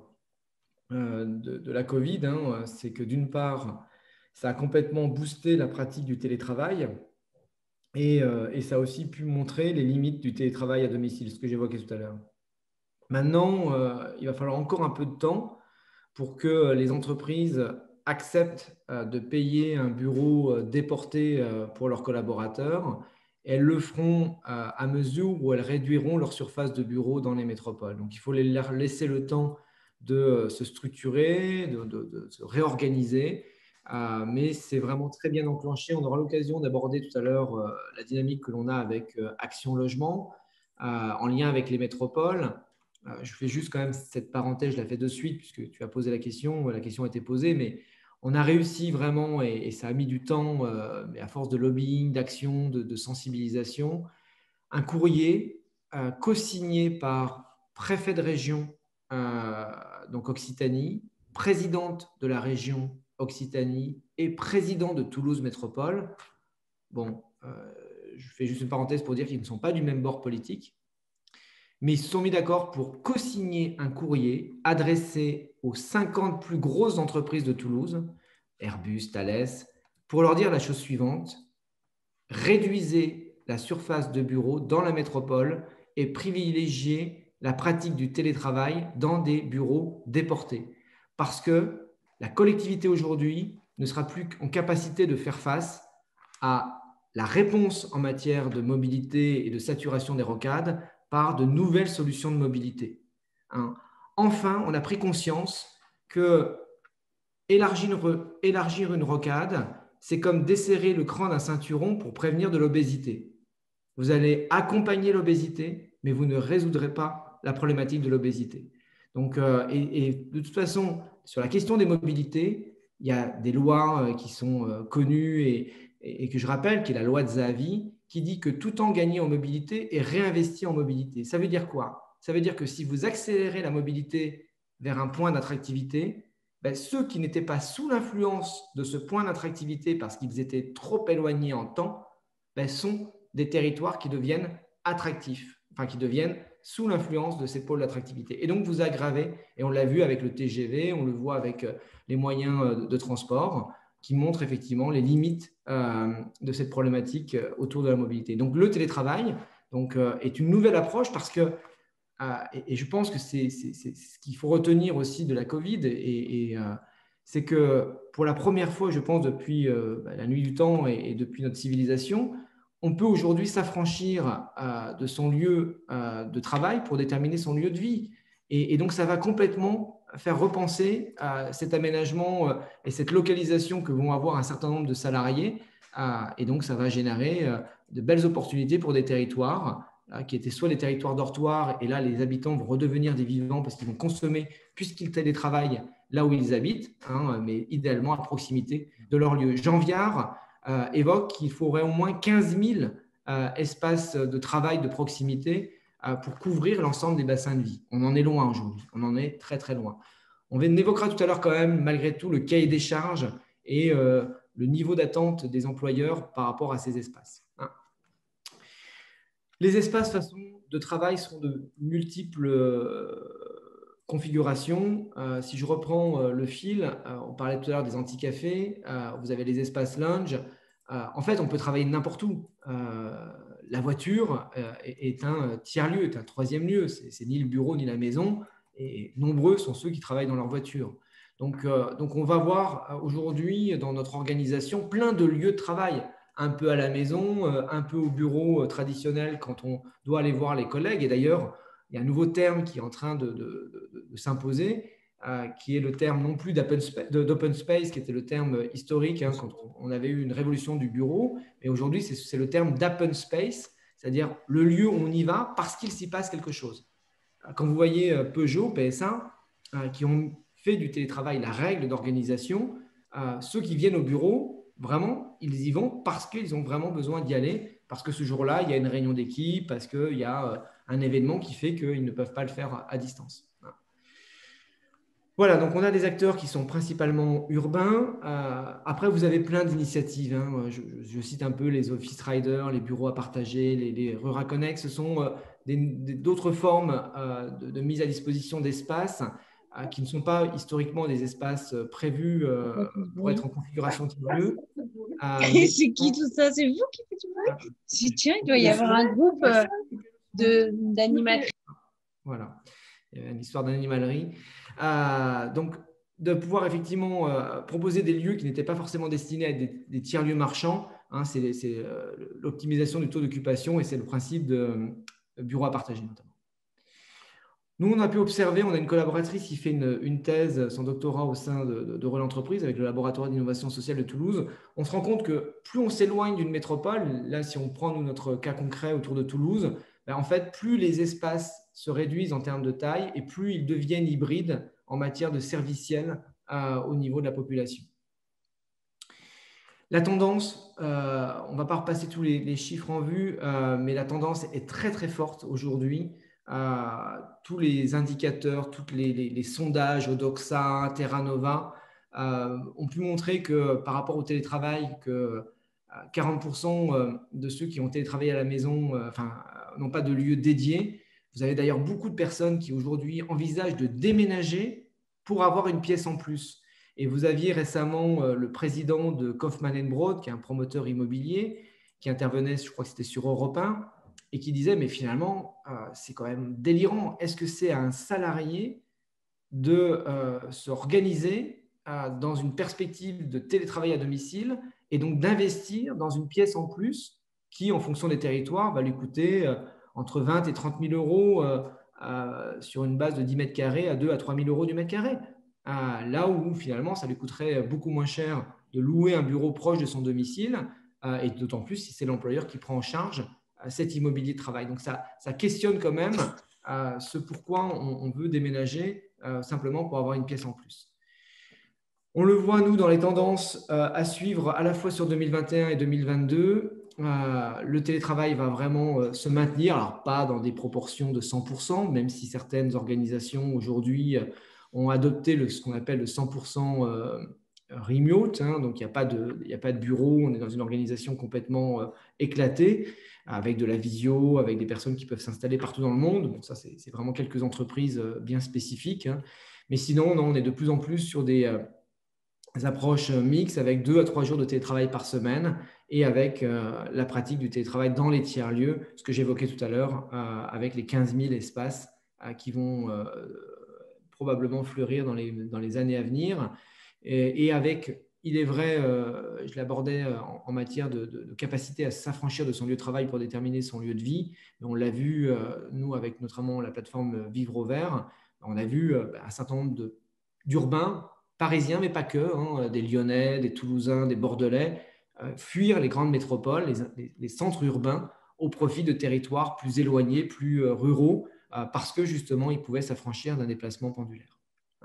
de la Covid. C'est que d'une part, ça a complètement boosté la pratique du télétravail et ça a aussi pu montrer les limites du télétravail à domicile, ce que j'évoquais tout à l'heure. Maintenant, il va falloir encore un peu de temps pour que les entreprises acceptent de payer un bureau déporté pour leurs collaborateurs. Elles le feront à mesure où elles réduiront leur surface de bureau dans les métropoles. Donc, il faut leur laisser le temps de se structurer, de se réorganiser mais c'est vraiment très bien enclenché. On aura l'occasion d'aborder tout à l'heure la dynamique que l'on a avec Action Logement en lien avec les métropoles. Je fais juste quand même cette parenthèse, je la fais de suite puisque tu as posé la question a été posée, mais on a réussi vraiment, et ça a mis du temps, mais à force de lobbying, d'action, de sensibilisation, un courrier co-signé par préfet de région, donc Occitanie, présidente de la région Occitanie et président de Toulouse Métropole. Bon, je fais juste une parenthèse pour dire qu'ils ne sont pas du même bord politique, mais ils se sont mis d'accord pour co-signer un courrier adressé aux 50 plus grosses entreprises de Toulouse, Airbus, Thales, pour leur dire la chose suivante: réduisez la surface de bureau dans la métropole et privilégiez la pratique du télétravail dans des bureaux déportés. Parce que la collectivité aujourd'hui ne sera plus en capacité de faire face à la réponse en matière de mobilité et de saturation des rocades par de nouvelles solutions de mobilité. Enfin, on a pris conscience que élargir une rocade, c'est comme desserrer le cran d'un ceinturon pour prévenir de l'obésité. Vous allez accompagner l'obésité, mais vous ne résoudrez pas la problématique de l'obésité. Donc, et de toute façon, sur la question des mobilités, il y a des lois qui sont connues et que je rappelle, qui est la loi de Zahavi, qui dit que tout temps gagné en mobilité est réinvesti en mobilité. Ça veut dire quoi? Ça veut dire que si vous accélérez la mobilité vers un point d'attractivité, ben, ceux qui n'étaient pas sous l'influence de ce point d'attractivité parce qu'ils étaient trop éloignés en temps, ben, sont des territoires qui deviennent attractifs, enfin qui deviennent sous l'influence de ces pôles d'attractivité. Et donc, vous aggravez, et on l'a vu avec le TGV, on le voit avec les moyens de transport, qui montrent effectivement les limites de cette problématique autour de la mobilité. Donc, le télétravail est une nouvelle approche parce que, et je pense que c'est ce qu'il faut retenir aussi de la Covid, c'est que pour la première fois, je pense, depuis la nuit du temps et depuis notre civilisation, on peut aujourd'hui s'affranchir de son lieu de travail pour déterminer son lieu de vie. Et donc, ça va complètement faire repenser cet aménagement et cette localisation que vont avoir un certain nombre de salariés. Et donc, ça va générer de belles opportunités pour des territoires qui étaient soit des territoires dortoirs, et là, les habitants vont redevenir des vivants parce qu'ils vont consommer, puisqu'ils télétravaillent là où ils habitent, mais idéalement à proximité de leur lieu. Jean Viard évoque qu'il faudrait au moins 15 000 espaces de travail de proximité pour couvrir l'ensemble des bassins de vie. On en est loin aujourd'hui, on en est très très loin. On évoquera tout à l'heure quand même, malgré tout, le cahier des charges et le niveau d'attente des employeurs par rapport à ces espaces. Les espaces façon de travail sont de multiples configurations. Si je reprends le fil, on parlait tout à l'heure des anti-cafés, vous avez les espaces lounge. En fait, on peut travailler n'importe où. La voiture est un tiers-lieu, est un troisième lieu. C'est ni le bureau ni la maison. Et nombreux sont ceux qui travaillent dans leur voiture. Donc on va voir aujourd'hui dans notre organisation plein de lieux de travail, un peu à la maison, un peu au bureau traditionnel quand on doit aller voir les collègues. Et d'ailleurs, il y a un nouveau terme qui est en train de s'imposer, qui est le terme non plus d'open space, qui était le terme historique quand on avait eu une révolution du bureau. Mais aujourd'hui, c'est le terme d'open space, c'est-à-dire le lieu où on y va parce qu'il s'y passe quelque chose. Quand vous voyez Peugeot, PSA, qui ont fait du télétravail la règle d'organisation, ceux qui viennent au bureau, vraiment, ils y vont parce qu'ils ont vraiment besoin d'y aller, parce que ce jour-là, il y a une réunion d'équipe, parce qu'il y a un événement qui fait qu'ils ne peuvent pas le faire à distance. Voilà, donc on a des acteurs qui sont principalement urbains. Après, vous avez plein d'initiatives. Je cite un peu les office riders, les bureaux à partager, les Rura Connect. Ce sont d'autres formes de mise à disposition d'espaces qui ne sont pas historiquement des espaces prévus pour être en configuration tiers-lieu. C'est qui tout ça? C'est vous qui faites du bruit? Tiens, il doit y avoir un groupe d'animateurs. Voilà, il y a une histoire d'animalerie. Donc, de pouvoir effectivement proposer des lieux qui n'étaient pas forcément destinés à être des tiers-lieux marchands, c'est l'optimisation du taux d'occupation et c'est le principe de bureau à partager notamment. Nous, on a pu observer, on a une collaboratrice qui fait une thèse, son doctorat au sein de Relais Entreprises avec le laboratoire d'innovation sociale de Toulouse. On se rend compte que plus on s'éloigne d'une métropole, là, si on prend notre cas concret autour de Toulouse, ben, en fait, plus les espaces se réduisent en termes de taille et plus ils deviennent hybrides en matière de serviciels au niveau de la population. La tendance, on ne va pas repasser tous les chiffres en vue, mais la tendance est très, très forte aujourd'hui. Tous les indicateurs, tous les sondages, Odoxa, Terra Nova, ont pu montrer que par rapport au télétravail, que 40% de ceux qui ont télétravaillé à la maison n'ont pas de lieu dédié. Vous avez d'ailleurs beaucoup de personnes qui aujourd'hui envisagent de déménager pour avoir une pièce en plus. Et vous aviez récemment le président de Kaufmann & Broad, qui est un promoteur immobilier, qui intervenait, je crois que c'était sur Europe 1, et qui disait, mais finalement, c'est quand même délirant. Est-ce que c'est à un salarié de s'organiser dans une perspective de télétravail à domicile et donc d'investir dans une pièce en plus qui, en fonction des territoires, va lui coûter entre 20 et 30 000 euros sur une base de 10 mètres carrés à 2 à 3 000 euros du mètre carré. Là où finalement, ça lui coûterait beaucoup moins cher de louer un bureau proche de son domicile et d'autant plus si c'est l'employeur qui prend en charge cet immobilier de travail. Donc, ça questionne quand même ce pourquoi on veut déménager simplement pour avoir une pièce en plus. On le voit, nous, dans les tendances à suivre à la fois sur 2021 et 2022. Le télétravail va vraiment se maintenir, alors pas dans des proportions de 100%, même si certaines organisations aujourd'hui ont adopté ce qu'on appelle le 100% remote, hein, donc il n'y a pas de bureau, on est dans une organisation complètement éclatée, avec de la visio, avec des personnes qui peuvent s'installer partout dans le monde. Bon, ça, c'est vraiment quelques entreprises bien spécifiques, hein. Mais sinon, non, on est de plus en plus sur des approches mixtes avec 2 à 3 jours de télétravail par semaine et avec la pratique du télétravail dans les tiers-lieux, ce que j'évoquais tout à l'heure, avec les 15 000 espaces qui vont probablement fleurir dans les années à venir. Et avec, il est vrai, je l'abordais en matière de capacité à s'affranchir de son lieu de travail pour déterminer son lieu de vie. Mais on l'a vu, nous, avec notamment la plateforme Vivre au Vert, on a vu un certain nombre d'urbains, parisiens, mais pas que, hein, des Lyonnais, des Toulousains, des Bordelais, fuir les grandes métropoles, les centres urbains, au profit de territoires plus éloignés, plus ruraux, parce que justement, ils pouvaient s'affranchir d'un déplacement pendulaire.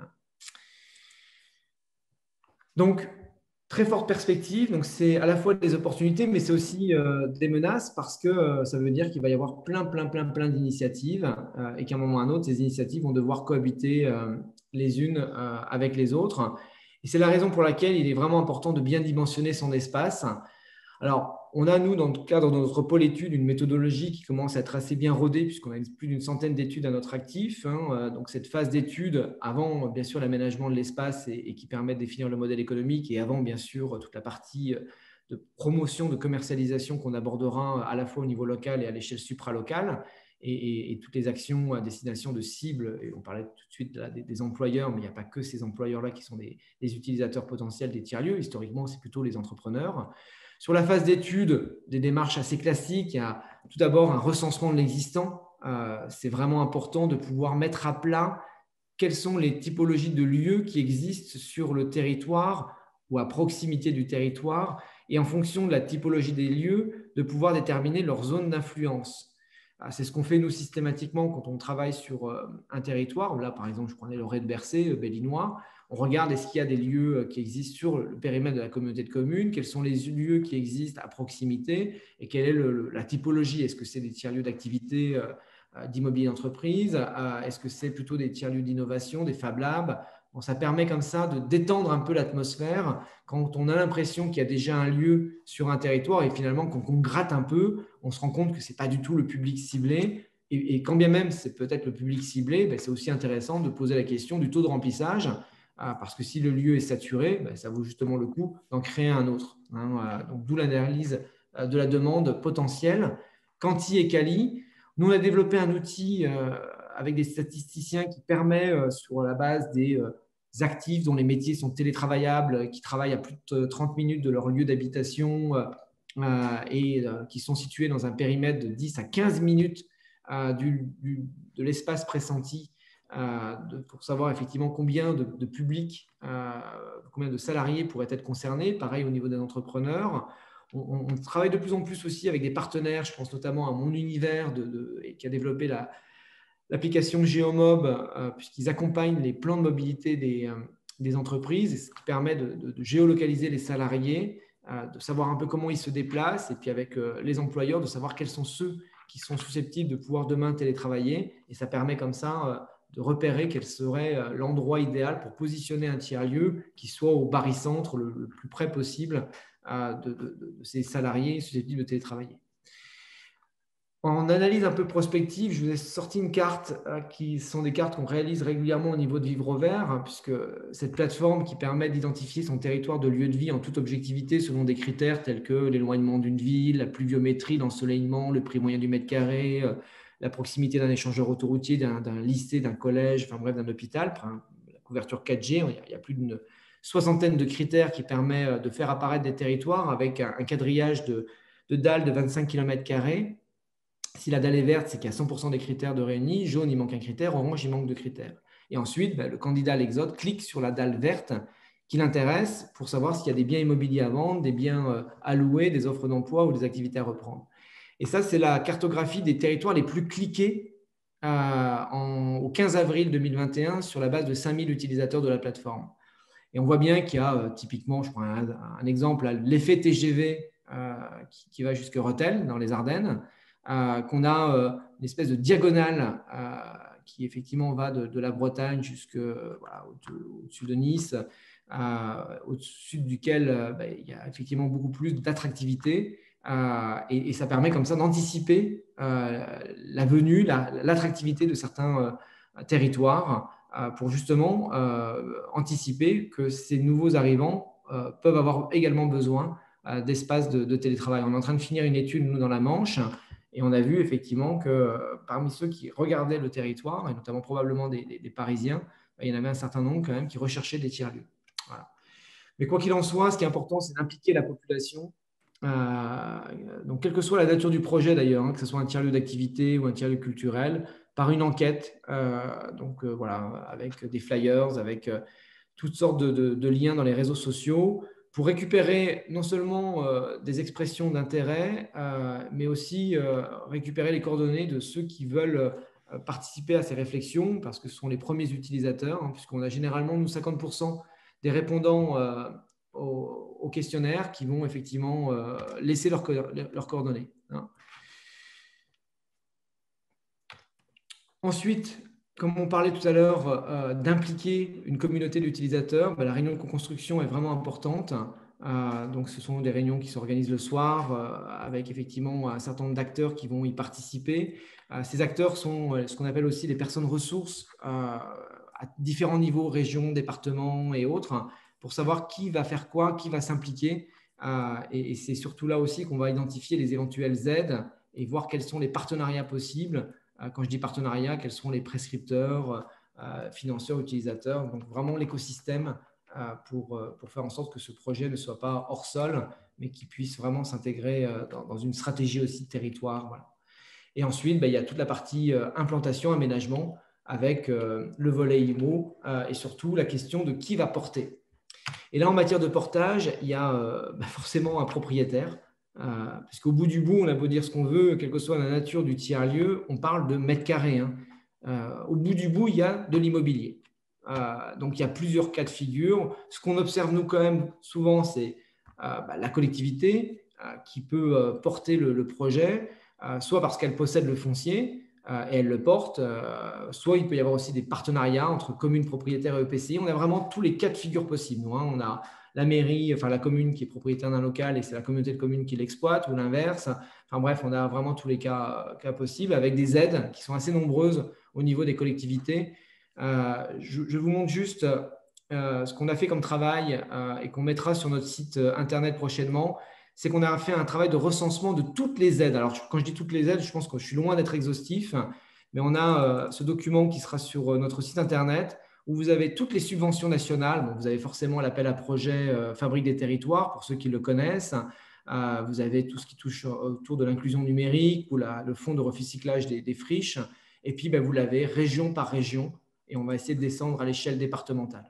Donc, très forte perspective. Donc, c'est à la fois des opportunités, mais c'est aussi des menaces parce que ça veut dire qu'il va y avoir plein d'initiatives et qu'à un moment ou à un autre, ces initiatives vont devoir cohabiter les unes avec les autres. Et c'est la raison pour laquelle il est vraiment important de bien dimensionner son espace. Alors, on a, nous, dans le cadre de notre pôle études, une méthodologie qui commence à être assez bien rodée, puisqu'on a plus d'une centaine d'études à notre actif, hein. Donc, cette phase d'études, avant, bien sûr, l'aménagement de l'espace et qui permet de définir le modèle économique, et avant, bien sûr, toute la partie de promotion, de commercialisation qu'on abordera à la fois au niveau local et à l'échelle supralocale, et toutes les actions à destination de cibles. Et on parlait tout de suite là, des employeurs, mais il n'y a pas que ces employeurs-là qui sont des utilisateurs potentiels des tiers-lieux. Historiquement, c'est plutôt les entrepreneurs. Sur la phase d'étude, des démarches assez classiques, il y a tout d'abord un recensement de l'existant. C'est vraiment important de pouvoir mettre à plat quelles sont les typologies de lieux qui existent sur le territoire ou à proximité du territoire, et en fonction de la typologie des lieux, de pouvoir déterminer leur zone d'influence. C'est ce qu'on fait nous systématiquement quand on travaille sur un territoire. Là, par exemple, je prenais le Ray de Bercé, Bellinois. On regarde est-ce qu'il y a des lieux qui existent sur le périmètre de la communauté de communes, quels sont les lieux qui existent à proximité et quelle est la typologie. Est-ce que c'est des tiers-lieux d'activité d'immobilier d'entreprise? Est-ce que c'est plutôt des tiers-lieux d'innovation, des Fab Labs? Bon, ça permet comme ça de détendre un peu l'atmosphère quand on a l'impression qu'il y a déjà un lieu sur un territoire et finalement quand on gratte un peu, on se rend compte que ce n'est pas du tout le public ciblé. Et quand bien même c'est peut-être le public ciblé, c'est aussi intéressant de poser la question du taux de remplissage. Parce que si le lieu est saturé, ça vaut justement le coup d'en créer un autre. Donc, d'où l'analyse de la demande potentielle, quanti et quali. Nous, on a développé un outil avec des statisticiens qui permet, sur la base des actifs dont les métiers sont télétravaillables, qui travaillent à plus de 30 minutes de leur lieu d'habitation et qui sont situés dans un périmètre de 10 à 15 minutes de l'espace pressenti pour savoir effectivement combien de publics, combien de salariés pourraient être concernés. Pareil au niveau des entrepreneurs. On travaille de plus en plus aussi avec des partenaires. Je pense notamment à Mon Univers qui a développé l'application Géomob, puisqu'ils accompagnent les plans de mobilité des entreprises, ce qui permet de géolocaliser les salariés, de savoir un peu comment ils se déplacent, et puis avec les employeurs, de savoir quels sont ceux qui sont susceptibles de pouvoir demain télétravailler. Et ça permet comme ça de repérer quel serait l'endroit idéal pour positionner un tiers-lieu qui soit au barycentre le plus près possible de ces salariés susceptibles de télétravailler. En analyse un peu prospective, je vous ai sorti une carte qui sont des cartes qu'on réalise régulièrement au niveau de Vivre Vert, puisque cette plateforme qui permet d'identifier son territoire de lieu de vie en toute objectivité selon des critères tels que l'éloignement d'une ville, la pluviométrie, l'ensoleillement, le prix moyen du mètre carré, la proximité d'un échangeur autoroutier, d'un lycée, d'un collège, enfin bref, d'un hôpital, la couverture 4G. Il y a plus d'une soixantaine de critères qui permettent de faire apparaître des territoires avec un quadrillage de dalles de 25 km². Si la dalle est verte, c'est qu'il y a 100% des critères de réunis. Jaune, il manque un critère. Orange, il manque de critères. Et ensuite, le candidat à l'exode clique sur la dalle verte qui l'intéresse pour savoir s'il y a des biens immobiliers à vendre, des biens à louer, des offres d'emploi ou des activités à reprendre. Et ça, c'est la cartographie des territoires les plus cliqués au 15 avril 2021 sur la base de 5000 utilisateurs de la plateforme. Et on voit bien qu'il y a typiquement, je prends un exemple, l'effet TGV qui va jusqu'à Rethel, dans les Ardennes. Qu'on a une espèce de diagonale qui effectivement va de la Bretagne au-dessus de Nice, au-dessus duquel il y a effectivement beaucoup plus d'attractivité et ça permet comme ça d'anticiper la venue, l'attractivité de certains territoires pour justement anticiper que ces nouveaux arrivants peuvent avoir également besoin d'espaces de télétravail. On est en train de finir une étude, nous, dans la Manche. Et on a vu effectivement que parmi ceux qui regardaient le territoire, et notamment probablement des Parisiens, il y en avait un certain nombre quand même qui recherchaient des tiers-lieux. Voilà. Mais quoi qu'il en soit, ce qui est important, c'est d'impliquer la population. Donc, quelle que soit la nature du projet d'ailleurs, que ce soit un tiers-lieu d'activité ou un tiers-lieu culturel, par une enquête, voilà, avec des flyers, avec toutes sortes de liens dans les réseaux sociaux, pour récupérer non seulement des expressions d'intérêt, mais aussi récupérer les coordonnées de ceux qui veulent participer à ces réflexions, parce que ce sont les premiers utilisateurs, puisqu'on a généralement, nous, 50% des répondants au questionnaire qui vont effectivement laisser leurs coordonnées. Ensuite, comme on parlait tout à l'heure d'impliquer une communauté d'utilisateurs, la réunion de co-construction est vraiment importante. Donc, ce sont des réunions qui s'organisent le soir avec effectivement un certain nombre d'acteurs qui vont y participer. Ces acteurs sont ce qu'on appelle aussi les personnes ressources à différents niveaux, régions, départements et autres, pour savoir qui va faire quoi, qui va s'impliquer. Et c'est surtout là aussi qu'on va identifier les éventuelles aides et voir quels sont les partenariats possibles. Quand je dis partenariat, quels sont les prescripteurs, financeurs, utilisateurs, donc vraiment l'écosystème pour faire en sorte que ce projet ne soit pas hors sol, mais qu'il puisse vraiment s'intégrer dans une stratégie aussi de territoire. Voilà. Et ensuite, il y a toute la partie implantation, aménagement, avec le volet IMO et surtout la question de qui va porter. Et là, en matière de portage, il y a forcément un propriétaire. Parce qu'au bout du bout, on a beau dire ce qu'on veut, quelle que soit la nature du tiers-lieu, on parle de mètres carrés. Au bout du bout, il y a de l'immobilier. Donc, il y a plusieurs cas de figure. Ce qu'on observe, nous, quand même, souvent, c'est la collectivité qui peut porter le projet, soit parce qu'elle possède le foncier et elle le porte, soit il peut y avoir aussi des partenariats entre communes propriétaires et EPCI. On a vraiment tous les cas de figure possibles. Nous, on a la mairie, enfin la commune qui est propriétaire d'un local et c'est la communauté de communes qui l'exploite ou l'inverse. Enfin bref, on a vraiment tous les cas possibles avec des aides qui sont assez nombreuses au niveau des collectivités. Je vous montre juste ce qu'on a fait comme travail et qu'on mettra sur notre site internet prochainement. C'est qu'on a fait un travail de recensement de toutes les aides. Alors, quand je dis toutes les aides, je pense que je suis loin d'être exhaustif, mais on a ce document qui sera sur notre site internet où vous avez toutes les subventions nationales. Bon, vous avez forcément l'appel à projet Fabrique des territoires, pour ceux qui le connaissent. Vous avez tout ce qui touche autour de l'inclusion numérique ou le fonds de recyclage des friches. Et puis, vous l'avez région par région et on va essayer de descendre à l'échelle départementale.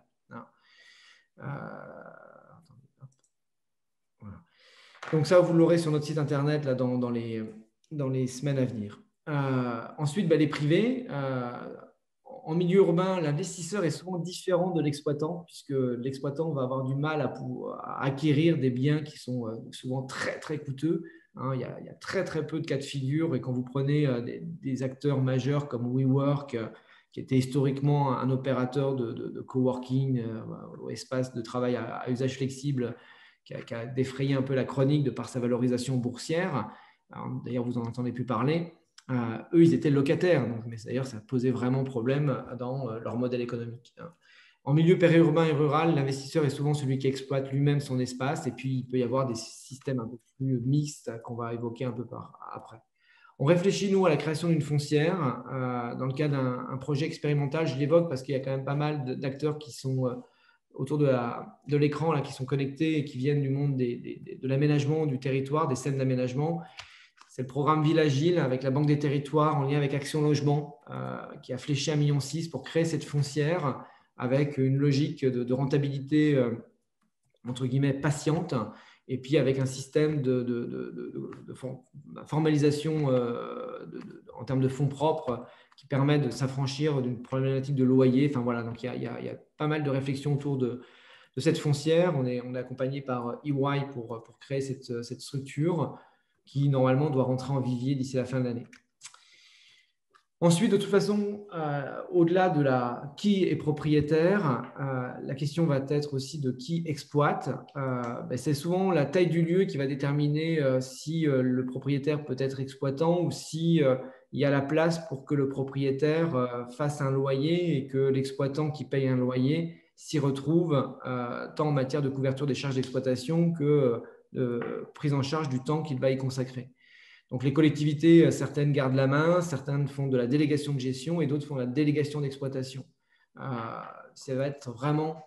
Voilà. Donc ça, vous l'aurez sur notre site internet là, dans les semaines à venir. Ensuite, les privés. En milieu urbain, l'investisseur est souvent différent de l'exploitant, puisque l'exploitant va avoir du mal à acquérir des biens qui sont souvent très, très coûteux. Il y a très, très peu de cas de figure. Et quand vous prenez des acteurs majeurs comme WeWork, qui était historiquement un opérateur de coworking, ou espace de travail à usage flexible, qui a défrayé un peu la chronique de par sa valorisation boursière. D'ailleurs, vous n'en entendez plus parler. Eux, ils étaient locataires, mais d'ailleurs, ça posait vraiment problème dans leur modèle économique. En milieu périurbain et rural, l'investisseur est souvent celui qui exploite lui-même son espace, et puis il peut y avoir des systèmes un peu plus mixtes qu'on va évoquer un peu après. On réfléchit, nous, à la création d'une foncière dans le cadre d'un projet expérimental. Je l'évoque parce qu'il y a quand même pas mal d'acteurs qui sont autour de l'écran, qui sont connectés et qui viennent du monde de l'aménagement du territoire, des scènes d'aménagement. C'est le programme Ville Agile avec la Banque des Territoires en lien avec Action Logement qui a fléché 1,6 million pour créer cette foncière avec une logique de rentabilité entre guillemets patiente et puis avec un système de formalisation en termes de fonds propres qui permet de s'affranchir d'une problématique de loyer. Enfin voilà, donc il y a pas mal de réflexions autour de cette foncière. On est accompagné par EY pour créer cette structure qui, normalement, doit rentrer en vivier d'ici la fin de l'année. Ensuite, de toute façon, au-delà de qui est propriétaire, la question va être aussi de qui exploite. C'est souvent la taille du lieu qui va déterminer si le propriétaire peut être exploitant ou si il y a la place pour que le propriétaire fasse un loyer et que l'exploitant qui paye un loyer s'y retrouve tant en matière de couverture des charges d'exploitation que de prise en charge du temps qu'il va y consacrer. Donc, les collectivités, certaines gardent la main, certaines font de la délégation de gestion et d'autres font de la délégation d'exploitation. Ça va être vraiment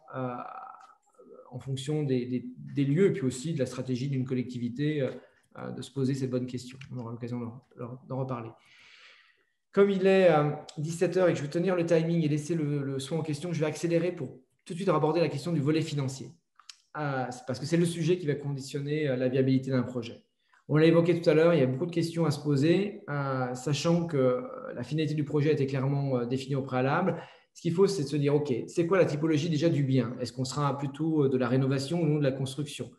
en fonction des lieux et puis aussi de la stratégie d'une collectivité de se poser ces bonnes questions. On aura l'occasion d'en reparler. Comme il est 17h et que je vais tenir le timing et laisser le soin en question, je vais accélérer pour tout de suite aborder la question du volet financier. Parce que c'est le sujet qui va conditionner la viabilité d'un projet. On l'a évoqué tout à l'heure, il y a beaucoup de questions à se poser, sachant que la finalité du projet a été clairement définie au préalable. Ce qu'il faut, c'est de se dire, OK, c'est quoi la typologie déjà du bien? Est-ce qu'on sera plutôt de la rénovation ou non de la construction?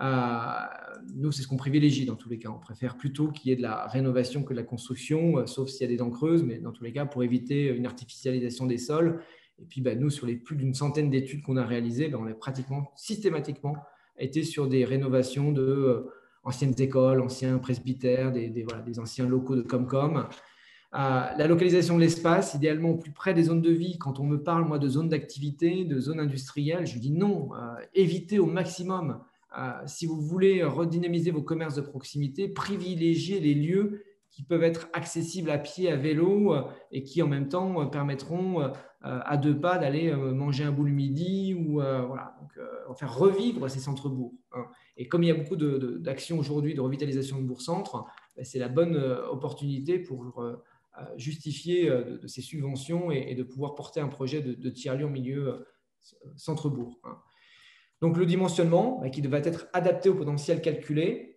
Nous, c'est ce qu'on privilégie dans tous les cas. On préfère plutôt qu'il y ait de la rénovation que de la construction, sauf s'il y a des dents creuses, mais dans tous les cas, pour éviter une artificialisation des sols. Et puis, nous, sur les plus d'une centaine d'études qu'on a réalisées, on a pratiquement systématiquement été sur des rénovations de anciennes écoles, anciens presbytères, des anciens locaux de Comcom. La localisation de l'espace, idéalement au plus près des zones de vie. Quand on me parle, moi, de zones d'activité, de zones industrielles, je dis non, évitez au maximum. Si vous voulez redynamiser vos commerces de proximité, privilégiez les lieux qui peuvent être accessibles à pied, à vélo et qui en même temps permettront à 2 pas d'aller manger un bout le midi ou voilà, donc, faire revivre ces centres-bourgs. Et comme il y a beaucoup d'actions aujourd'hui de revitalisation de bourgs-centres, c'est la bonne opportunité pour justifier de ces subventions et de pouvoir porter un projet de tiers-lieu en milieu centre-bourg. Donc, le dimensionnement qui va être adapté au potentiel calculé.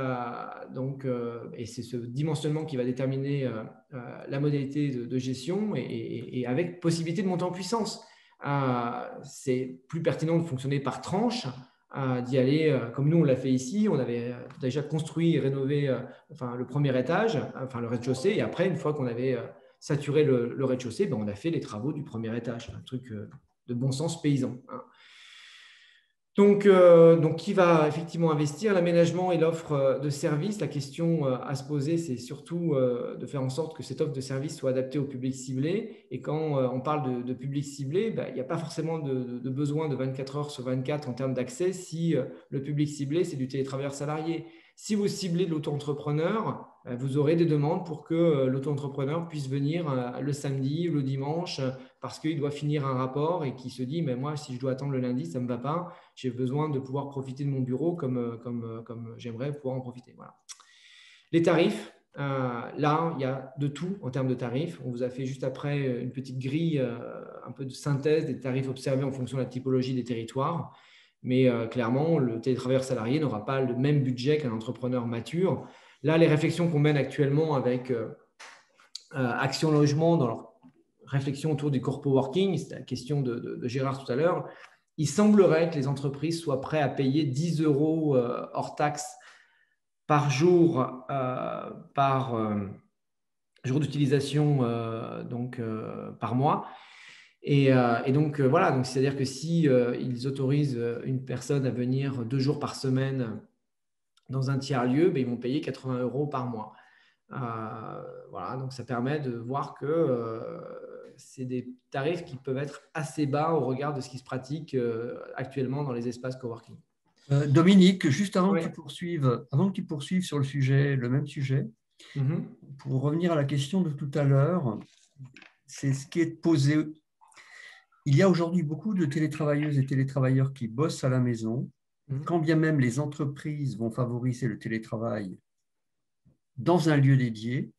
Et c'est ce dimensionnement qui va déterminer la modalité de gestion et avec possibilité de monter en puissance. C'est plus pertinent de fonctionner par tranche, d'y aller comme nous on l'a fait ici. On avait déjà construit et rénové le premier étage, le rez-de-chaussée, et après, une fois qu'on avait saturé le rez-de-chaussée, on a fait les travaux du premier étage, un truc de bon sens paysan. Donc, qui va effectivement investir? L'aménagement et l'offre de services. La question à se poser, c'est surtout de faire en sorte que cette offre de services soit adaptée au public ciblé. Et quand on parle de public ciblé, il n'y a pas forcément de besoin de 24 heures sur 24 en termes d'accès si le public ciblé, c'est du télétravailleur salarié. Si vous ciblez de l'auto-entrepreneur, vous aurez des demandes pour que l'auto-entrepreneur puisse venir le samedi ou le dimanche parce qu'il doit finir un rapport et qui se dit, mais moi, si je dois attendre le lundi, ça ne me va pas. J'ai besoin de pouvoir profiter de mon bureau comme j'aimerais pouvoir en profiter. Voilà. Les tarifs, Là, il y a de tout en termes de tarifs. On vous a fait juste après une petite grille, un peu de synthèse des tarifs observés en fonction de la typologie des territoires. Mais clairement, le télétravailleur salarié n'aura pas le même budget qu'un entrepreneur mature. Là, les réflexions qu'on mène actuellement avec Action Logement dans leur réflexion autour du corpo working, c'était la question de Gérard tout à l'heure, il semblerait que les entreprises soient prêtes à payer 10 € hors taxe par jour, par jour d'utilisation par mois. Et donc, voilà, donc, c'est-à-dire que si ils autorisent une personne à venir 2 jours par semaine dans un tiers-lieu, ben, ils vont payer 80 € par mois. Voilà, donc ça permet de voir que c'est des tarifs qui peuvent être assez bas au regard de ce qui se pratique actuellement dans les espaces coworking. Dominique, juste avant Oui. que tu poursuives sur le même sujet, pour revenir à la question de tout à l'heure, c'est ce qui est posé. Il y a aujourd'hui beaucoup de télétravailleuses et télétravailleurs qui bossent à la maison, quand bien même les entreprises vont favoriser le télétravail dans un lieu dédié.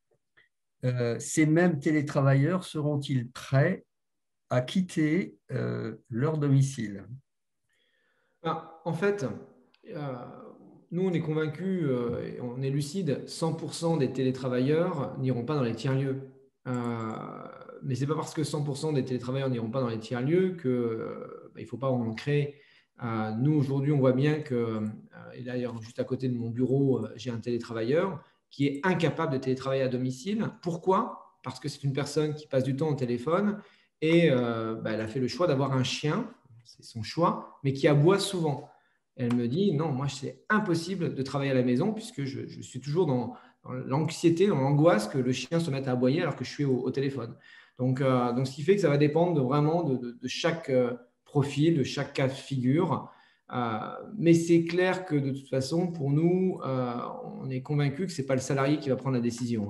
Ces mêmes télétravailleurs seront-ils prêts à quitter leur domicile? En fait, nous, on est convaincus, et on est lucide, 100% des télétravailleurs n'iront pas dans les tiers-lieux. Mais ce n'est pas parce que 100% des télétravailleurs n'iront pas dans les tiers-lieux qu'il ne faut pas en créer. Nous, aujourd'hui, on voit bien que, et d'ailleurs, juste à côté de mon bureau, j'ai un télétravailleur qui est incapable de télétravailler à domicile. Pourquoi? Parce que c'est une personne qui passe du temps au téléphone et elle a fait le choix d'avoir un chien, c'est son choix, mais qui aboie souvent. Elle me dit, non, moi, c'est impossible de travailler à la maison puisque je suis toujours dans l'anxiété, dans l'angoisse que le chien se mette à aboyer alors que je suis au téléphone. Donc, ce qui fait que ça va dépendre vraiment de chaque profil, de chaque cas de figure. Mais c'est clair que de toute façon, pour nous, on est convaincu que ce n'est pas le salarié qui va prendre la décision.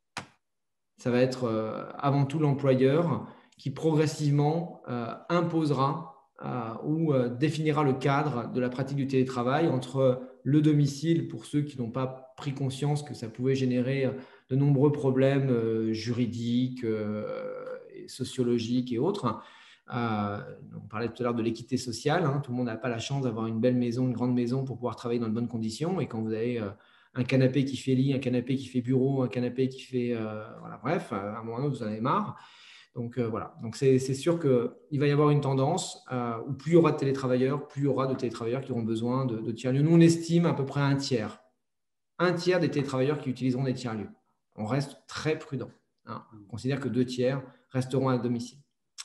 Ça va être avant tout l'employeur qui progressivement imposera ou définira le cadre de la pratique du télétravail entre le domicile pour ceux qui n'ont pas pris conscience que ça pouvait générer de nombreux problèmes juridiques, sociologiques et autres. On parlait tout à l'heure de l'équité sociale. Tout le monde n'a pas la chance d'avoir une belle maison, une grande maison pour pouvoir travailler dans de bonnes conditions. Et quand vous avez un canapé qui fait lit, un canapé qui fait bureau, un canapé qui fait… voilà, bref, à un moment donné, vous en avez marre. Donc, voilà. Donc, c'est sûr qu'il va y avoir une tendance où plus il y aura de télétravailleurs, plus il y aura de télétravailleurs qui auront besoin de tiers-lieux. Nous, on estime à peu près un tiers des télétravailleurs qui utiliseront des tiers-lieux. On reste très prudent. On considère que 2 tiers resteront à domicile.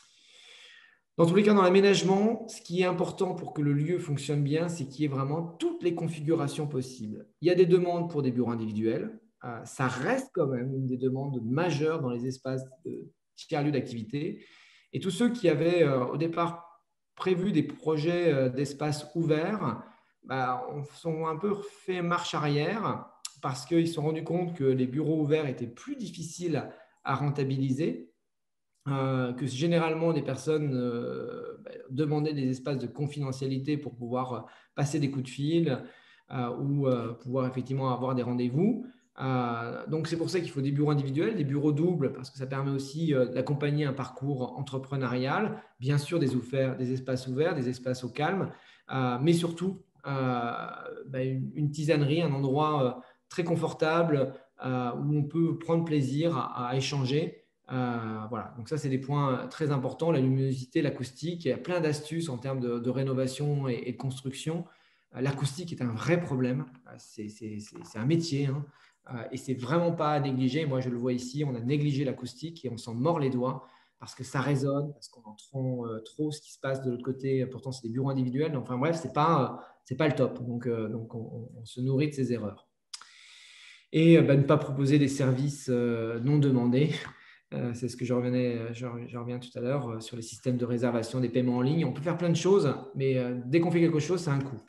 Dans tous les cas, dans l'aménagement, ce qui est important pour que le lieu fonctionne bien, c'est qu'il y ait vraiment toutes les configurations possibles. Il y a des demandes pour des bureaux individuels. Ça reste quand même une des demandes majeures dans les espaces de tiers-lieux d'activité. Et tous ceux qui avaient au départ prévu des projets d'espaces ouverts ont un peu fait marche arrière parce qu'ils se sont rendus compte que les bureaux ouverts étaient plus difficiles à rentabiliser, que généralement des personnes demandaient des espaces de confidentialité pour pouvoir passer des coups de fil ou pouvoir effectivement avoir des rendez-vous. Donc, c'est pour ça qu'il faut des bureaux individuels, des bureaux doubles, parce que ça permet aussi d'accompagner un parcours entrepreneurial, bien sûr des espaces ouverts, des espaces au calme, mais surtout une tisanerie, un endroit très confortable où on peut prendre plaisir à échanger. Voilà, donc ça, c'est des points très importants, la luminosité, l'acoustique. Il y a plein d'astuces en termes de rénovation et de construction. L'acoustique est un vrai problème, c'est un métier, et c'est vraiment pas à négliger. Moi, je le vois ici, on a négligé l'acoustique et on s'en mord les doigts parce que ça résonne, parce qu'on entend trop ce qui se passe de l'autre côté. Pourtant, c'est des bureaux individuels. Enfin bref, c'est pas le top. Donc on se nourrit de ces erreurs. Et ne pas proposer des services non demandés. C'est ce que je reviens tout à l'heure sur les systèmes de réservation des paiements en ligne. On peut faire plein de choses, mais dès qu'on fait quelque chose, ça a un coût.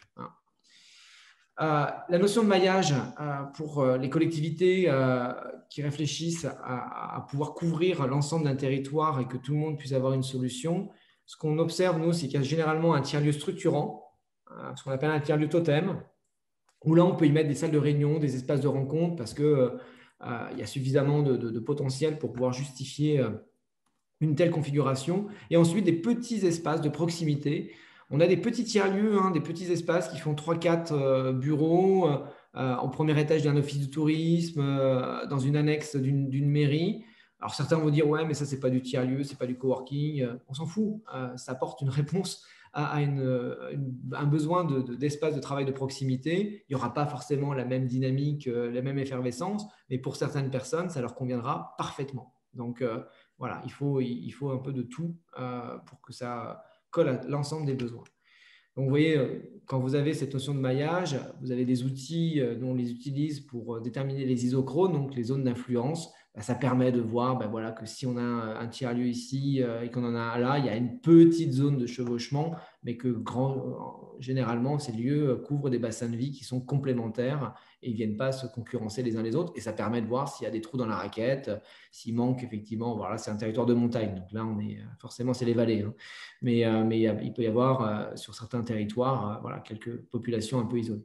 La notion de maillage pour les collectivités qui réfléchissent à pouvoir couvrir l'ensemble d'un territoire et que tout le monde puisse avoir une solution, ce qu'on observe, nous, c'est qu'il y a généralement un tiers-lieu structurant, ce qu'on appelle un tiers-lieu totem, où là, on peut y mettre des salles de réunion, des espaces de rencontre, parce que il y a suffisamment de potentiel pour pouvoir justifier une telle configuration. Et ensuite, des petits espaces de proximité. On a des petits tiers-lieux, des petits espaces qui font 3-4 bureaux au premier étage d'un office de tourisme, dans une annexe d'une mairie. Alors certains vont dire, ouais, mais ça, ce n'est pas du tiers-lieu, ce n'est pas du coworking. On s'en fout. Ça apporte une réponse à un besoin d'espace de travail de proximité. Il n'y aura pas forcément la même dynamique, la même effervescence, mais pour certaines personnes, ça leur conviendra parfaitement. Donc, voilà, il faut un peu de tout pour que ça colle à l'ensemble des besoins. Donc, vous voyez, quand vous avez cette notion de maillage, vous avez des outils dont on les utilise pour déterminer les isochrones, donc les zones d'influence. Ça permet de voir voilà, que si on a un tiers-lieu ici et qu'on en a un là, il y a une petite zone de chevauchement, mais que généralement, ces lieux couvrent des bassins de vie qui sont complémentaires et ils ne viennent pas se concurrencer les uns les autres. Et ça permet de voir s'il y a des trous dans la raquette, s'il manque effectivement, voilà, c'est un territoire de montagne. Donc là, forcément, c'est les vallées. Mais il peut y avoir sur certains territoires voilà, quelques populations un peu isolées.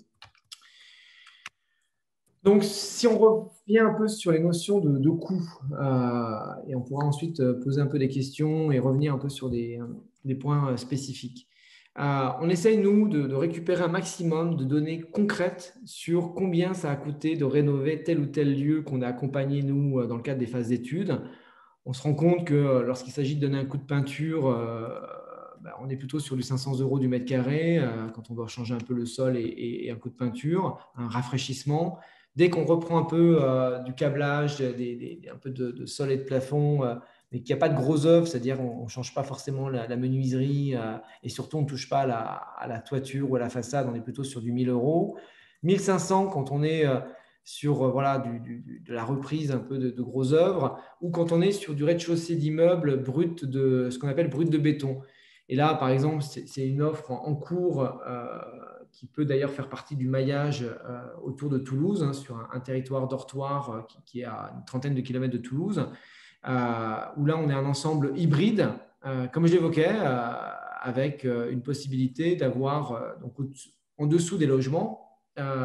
Donc, si on revient un peu sur les notions de coût, et on pourra ensuite poser un peu des questions et revenir un peu sur des points spécifiques. On essaye, nous, de récupérer un maximum de données concrètes sur combien ça a coûté de rénover tel ou tel lieu qu'on a accompagné, nous, dans le cadre des phases d'études. On se rend compte que lorsqu'il s'agit de donner un coup de peinture, on est plutôt sur du 500 € du mètre carré, quand on doit changer un peu le sol et un coup de peinture, un rafraîchissement. Dès qu'on reprend un peu du câblage, un peu de sol et de plafond, mais qu'il n'y a pas de gros œuvres, c'est-à-dire on ne change pas forcément la menuiserie et surtout on ne touche pas à la toiture ou à la façade, on est plutôt sur du 1 000 €. 1 500 quand on est sur voilà, de la reprise un peu de gros œuvres, ou quand on est sur du rez-de-chaussée d'immeuble brut ce qu'on appelle brut de béton. Et là, par exemple, c'est une offre en cours qui peut d'ailleurs faire partie du maillage autour de Toulouse, sur un territoire dortoir qui est à une trentaine de kilomètres de Toulouse, où là, on est un ensemble hybride, comme je l'évoquais, avec une possibilité d'avoir en dessous des logements,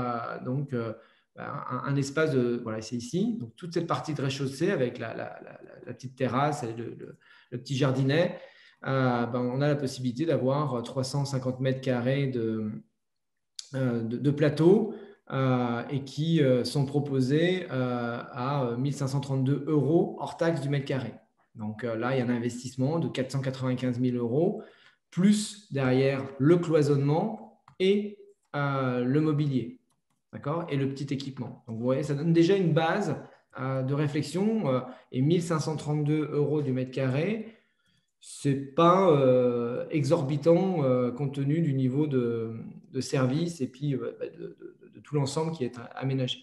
un espace voilà, c'est ici, donc toute cette partie de rez-de-chaussée avec la petite terrasse et le petit jardinet. On a la possibilité d'avoir 350 mètres carrés de plateaux et qui sont proposés à 1 532 € hors taxe du mètre carré. Donc là, il y a un investissement de 495 000 €, plus derrière le cloisonnement et le mobilier, d'accord, et le petit équipement. Donc vous voyez, ça donne déjà une base de réflexion et 1 532 € du mètre carré. Ce n'est pas exorbitant compte tenu du niveau de service et puis de tout l'ensemble qui est aménagé.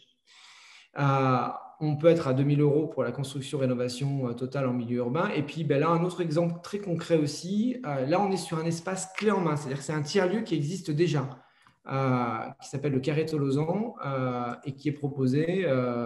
On peut être à 2 000 € pour la construction-rénovation totale en milieu urbain. Et puis là, un autre exemple très concret aussi. Là, on est sur un espace clé en main, c'est-à-dire que c'est un tiers-lieu qui existe déjà, qui s'appelle le Carré Tolosan et qui est proposé.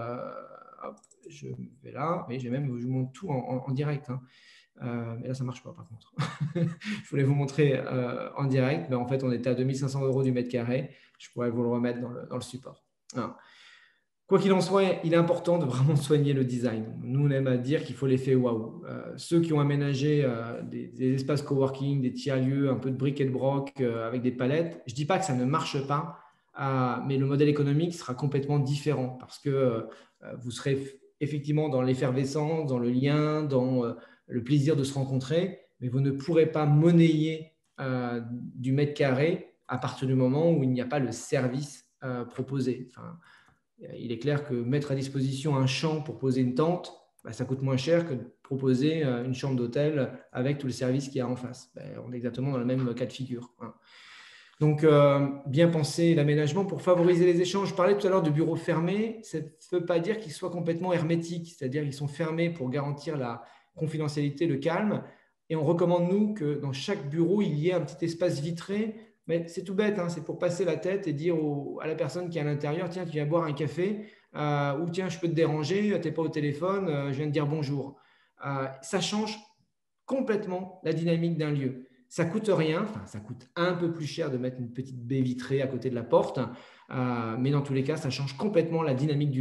Je vais là, mais je vous montre tout en direct. Mais là, ça ne marche pas par contre. Je voulais vous montrer en direct, mais en fait, on était à 2 500 € du mètre carré. Je pourrais vous le remettre dans le support. Alors, quoi qu'il en soit, il est important de vraiment soigner le design. Nous, on aime à dire qu'il faut l'effet waouh. Ceux qui ont aménagé des espaces coworking, des tiers-lieux, un peu de briques et de broc avec des palettes, je ne dis pas que ça ne marche pas, mais le modèle économique sera complètement différent parce que vous serez effectivement dans l'effervescence, dans le lien, dans le plaisir de se rencontrer, mais vous ne pourrez pas monnayer du mètre carré à partir du moment où il n'y a pas le service proposé. Enfin, il est clair que mettre à disposition un champ pour poser une tente, ça coûte moins cher que de proposer une chambre d'hôtel avec tous les services qu'il y a en face. On est exactement dans le même cas de figure. Donc, bien penser l'aménagement pour favoriser les échanges. Je parlais tout à l'heure de bureaux fermés. Ça ne veut pas dire qu'ils soient complètement hermétiques, c'est-à-dire qu'ils sont fermés pour garantir la confidentialité, le calme. Et on recommande, nous, que dans chaque bureau, il y ait un petit espace vitré. Mais c'est tout bête, c'est pour passer la tête et dire à la personne qui est à l'intérieur, tiens, tu viens boire un café, ou tiens, je peux te déranger, tu n'es pas au téléphone, je viens de dire bonjour. Ça change complètement la dynamique d'un lieu. Ça ne coûte rien, ça coûte un peu plus cher de mettre une petite baie vitrée à côté de la porte, mais dans tous les cas, ça change complètement la dynamique du lieu.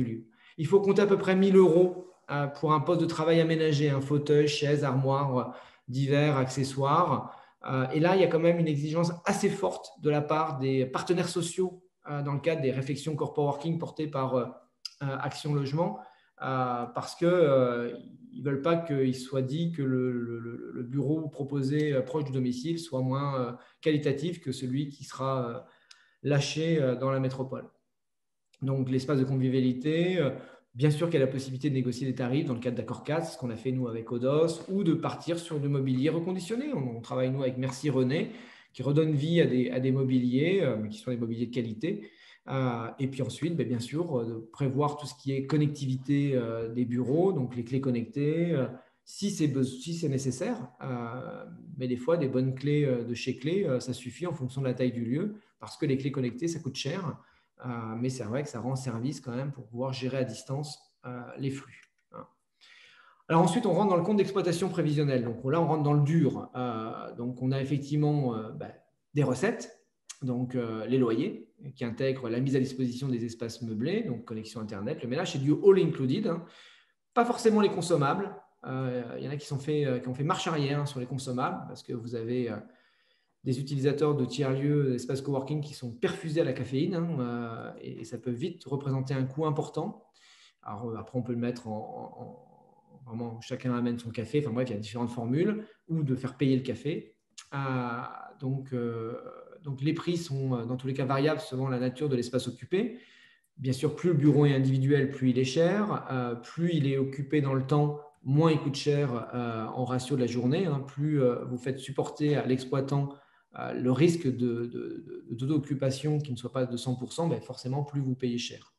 Il faut compter à peu près 1 000 € pour un poste de travail aménagé, un fauteuil, chaise, armoire, divers accessoires. Et là, il y a quand même une exigence assez forte de la part des partenaires sociaux dans le cadre des réflexions corporate working portées par Action Logement, parce qu'ils ne veulent pas qu'il soit dit que le bureau proposé proche du domicile soit moins qualitatif que celui qui sera lâché dans la métropole. Donc, l'espace de convivialité, bien sûr qu'il y a la possibilité de négocier des tarifs dans le cadre d'accords cadres, c'est ce qu'on a fait nous avec Odos, ou de partir sur du mobilier reconditionné. On travaille nous avec Merci René, qui redonne vie à des mobiliers, qui sont des mobiliers de qualité. Et puis ensuite, bien sûr, de prévoir tout ce qui est connectivité des bureaux, donc les clés connectées, si c'est nécessaire. Mais des fois, des bonnes clés de chez Clé, ça suffit en fonction de la taille du lieu, parce que les clés connectées, ça coûte cher. Mais c'est vrai que ça rend service quand même pour pouvoir gérer à distance les flux. Alors ensuite, on rentre dans le compte d'exploitation prévisionnelle. Donc là, on rentre dans le dur. Donc on a effectivement des recettes, donc les loyers qui intègrent la mise à disposition des espaces meublés, donc connexion Internet. Le ménage, c'est du all included, pas forcément les consommables. Il y en a qui ont fait marche arrière sur les consommables parce que vous avez des utilisateurs de tiers-lieux, d'espaces coworking qui sont perfusés à la caféine et ça peut vite représenter un coût important. Alors après, on peut le mettre vraiment chacun amène son café. Enfin bref, il y a différentes formules ou de faire payer le café. Donc les prix sont dans tous les cas variables selon la nature de l'espace occupé. Bien sûr, plus le bureau est individuel, plus il est cher. Plus il est occupé dans le temps, moins il coûte cher en ratio de la journée. Plus vous faites supporter à l'exploitant le risque de taux d'occupation qui ne soit pas de 100%, forcément, plus vous payez cher.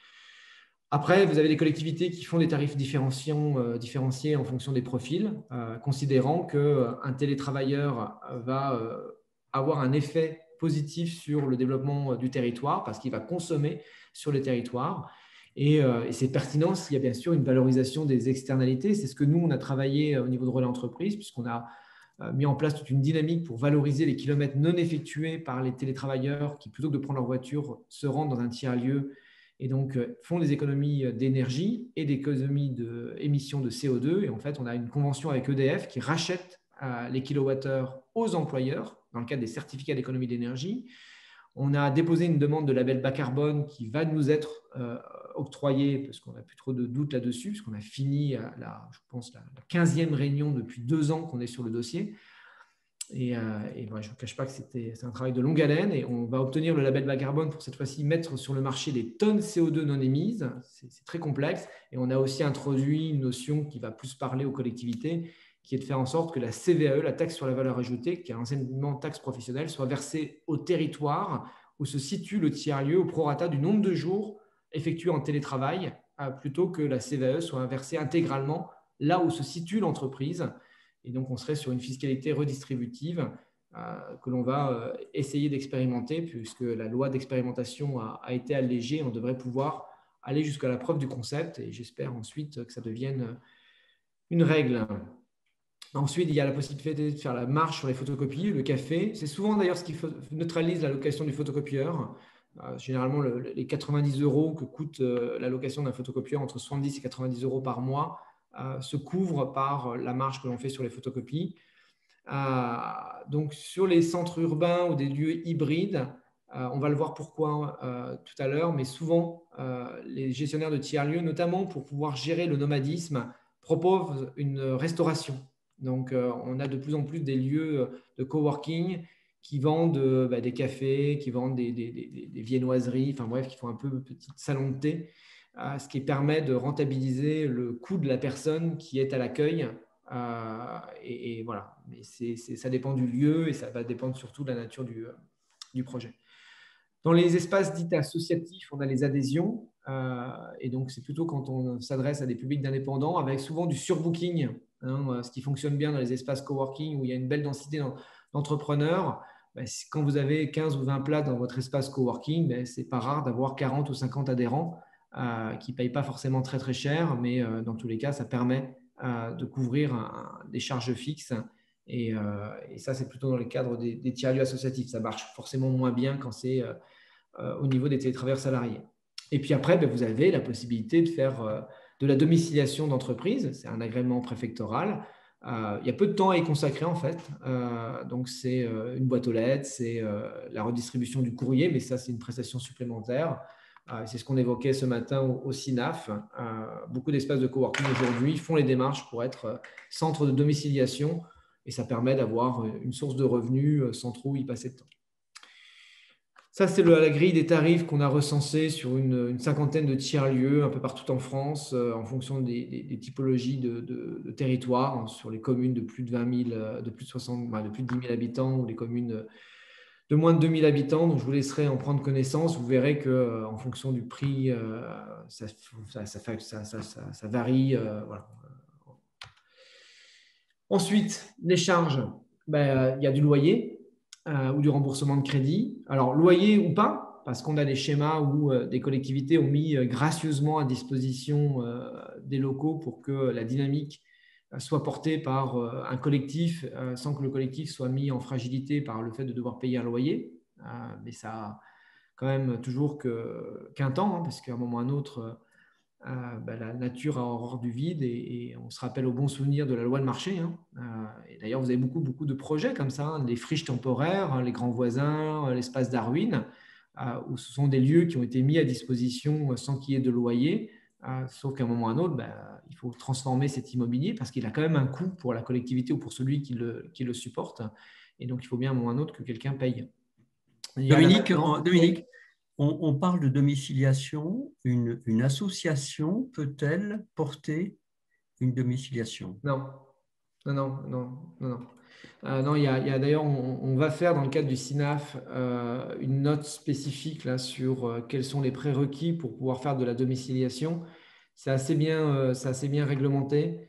Après, vous avez des collectivités qui font des tarifs différenciés en fonction des profils, considérant qu'un télétravailleur va avoir un effet positif sur le développement du territoire parce qu'il va consommer sur le territoire. Et c'est pertinent s'il y a bien sûr une valorisation des externalités. C'est ce que nous, on a travaillé au niveau de Relais Entreprise, puisqu'on a mis en place toute une dynamique pour valoriser les kilomètres non effectués par les télétravailleurs qui, plutôt que de prendre leur voiture, se rendent dans un tiers-lieu et donc font des économies d'énergie et des économies d'émissions de CO2. Et en fait, on a une convention avec EDF qui rachète les kilowattheures aux employeurs dans le cadre des certificats d'économie d'énergie. On a déposé une demande de label bas carbone qui va nous être octroyée parce qu'on n'a plus trop de doutes là-dessus, puisqu'on a fini, je pense, la 15e réunion depuis 2 ans qu'on est sur le dossier. Et je ne vous cache pas que c'est un travail de longue haleine et on va obtenir le label bas carbone pour cette fois-ci mettre sur le marché des tonnes CO2 non émises. C'est très complexe. Et on a aussi introduit une notion qui va plus parler aux collectivités, qui est de faire en sorte que la CVAE, la taxe sur la valeur ajoutée, qui est anciennement taxe professionnelle, soit versée au territoire où se situe le tiers-lieu au prorata du nombre de jours effectués en télétravail, plutôt que la CVAE soit versée intégralement là où se situe l'entreprise. Et donc, on serait sur une fiscalité redistributive que l'on va essayer d'expérimenter, puisque la loi d'expérimentation a été allégée. On devrait pouvoir aller jusqu'à la preuve du concept et j'espère ensuite que ça devienne une règle. Ensuite, il y a la possibilité de faire la marge sur les photocopies, le café. C'est souvent d'ailleurs ce qui neutralise la location du photocopieur. Généralement, les 90 € que coûte la location d'un photocopieur, entre 70 et 90 € par mois, se couvrent par la marge que l'on fait sur les photocopies. Donc, sur les centres urbains ou des lieux hybrides, on va le voir pourquoi tout à l'heure, mais souvent, les gestionnaires de tiers-lieux, notamment pour pouvoir gérer le nomadisme, proposent une restauration. Donc, on a de plus en plus des lieux de coworking qui vendent des cafés, qui vendent des viennoiseries, enfin bref, qui font un peu petit salon de thé, ce qui permet de rentabiliser le coût de la personne qui est à l'accueil. Et voilà, mais ça dépend du lieu et ça va dépendre surtout de la nature du projet. Dans les espaces dits associatifs, on a les adhésions. Et donc, c'est plutôt quand on s'adresse à des publics d'indépendants avec souvent du surbooking, ce qui fonctionne bien dans les espaces coworking où il y a une belle densité d'entrepreneurs. Quand vous avez 15 ou 20 places dans votre espace coworking, ce n'est pas rare d'avoir 40 ou 50 adhérents qui ne payent pas forcément très, très cher, mais dans tous les cas, ça permet de couvrir des charges fixes. Et ça, c'est plutôt dans le cadre des tiers-lieux associatifs. Ça marche forcément moins bien quand c'est au niveau des télétravailleurs salariés. Et puis après, vous avez la possibilité de faire de la domiciliation d'entreprise. C'est un agrément préfectoral. Il y a peu de temps à y consacrer en fait. Donc c'est une boîte aux lettres, c'est la redistribution du courrier, mais ça c'est une prestation supplémentaire. C'est ce qu'on évoquait ce matin au CINAF. Beaucoup d'espaces de coworking aujourd'hui font les démarches pour être centre de domiciliation et ça permet d'avoir une source de revenus sans trop y passer de temps. Ça, c'est la grille des tarifs qu'on a recensée sur une cinquantaine de tiers-lieux un peu partout en France en fonction des typologies de territoires, hein, sur les communes de plus de 20 000, de plus de 60, de plus de 10 000 habitants ou les communes de moins de 2 000 habitants. Donc, je vous laisserai en prendre connaissance. Vous verrez qu'en fonction du prix, ça varie. Voilà. Ensuite, les charges, il y a du loyer ou du remboursement de crédit. Alors, loyer ou pas, parce qu'on a des schémas où des collectivités ont mis gracieusement à disposition des locaux pour que la dynamique soit portée par un collectif sans que le collectif soit mis en fragilité par le fait de devoir payer un loyer. Mais ça a quand même toujours qu'un temps, hein, parce qu'à un moment ou à un autre, la nature a horreur du vide et on se rappelle au bon souvenir de la loi de marché. Hein. Et d'ailleurs, vous avez beaucoup de projets comme ça, hein, des friches temporaires, hein, les grands voisins, l'espace Darwin, où ce sont des lieux qui ont été mis à disposition sans qu'il y ait de loyer. Sauf qu'à un moment ou à un autre, il faut transformer cet immobilier parce qu'il a quand même un coût pour la collectivité ou pour celui qui le supporte. Et donc, il faut bien à un moment ou à un autre que quelqu'un paye. Dominique, on parle de domiciliation. Une association peut-elle porter une domiciliation? Non. Non, il y a d'ailleurs, on va faire dans le cadre du CINAF une note spécifique là, sur quels sont les prérequis pour pouvoir faire de la domiciliation. C'est assez bien réglementé.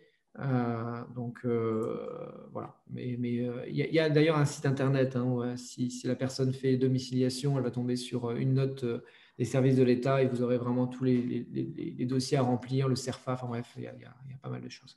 Voilà. Mais il y a d'ailleurs un site internet. Hein, si la personne fait domiciliation, elle va tomber sur une note des services de l'État et vous aurez vraiment tous les dossiers à remplir, le CERFA. Enfin bref, il y a pas mal de choses.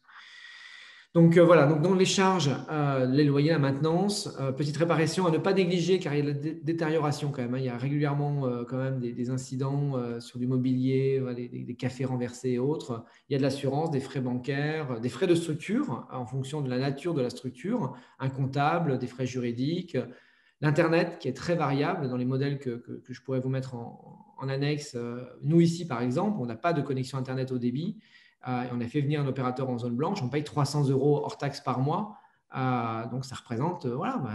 Donc voilà, donc dans les charges, les loyers, la maintenance, petite réparation à ne pas négliger car il y a de la détérioration quand même. Hein. Il y a régulièrement quand même des incidents sur du mobilier, des cafés renversés et autres. Il y a de l'assurance, des frais bancaires, des frais de structure en fonction de la nature de la structure, un comptable, des frais juridiques, l'Internet qui est très variable dans les modèles que je pourrais vous mettre en annexe. Nous ici, par exemple, on n'a pas de connexion Internet au débit. On a fait venir un opérateur en zone blanche, on paye 300 € hors taxe par mois. Donc, ça représente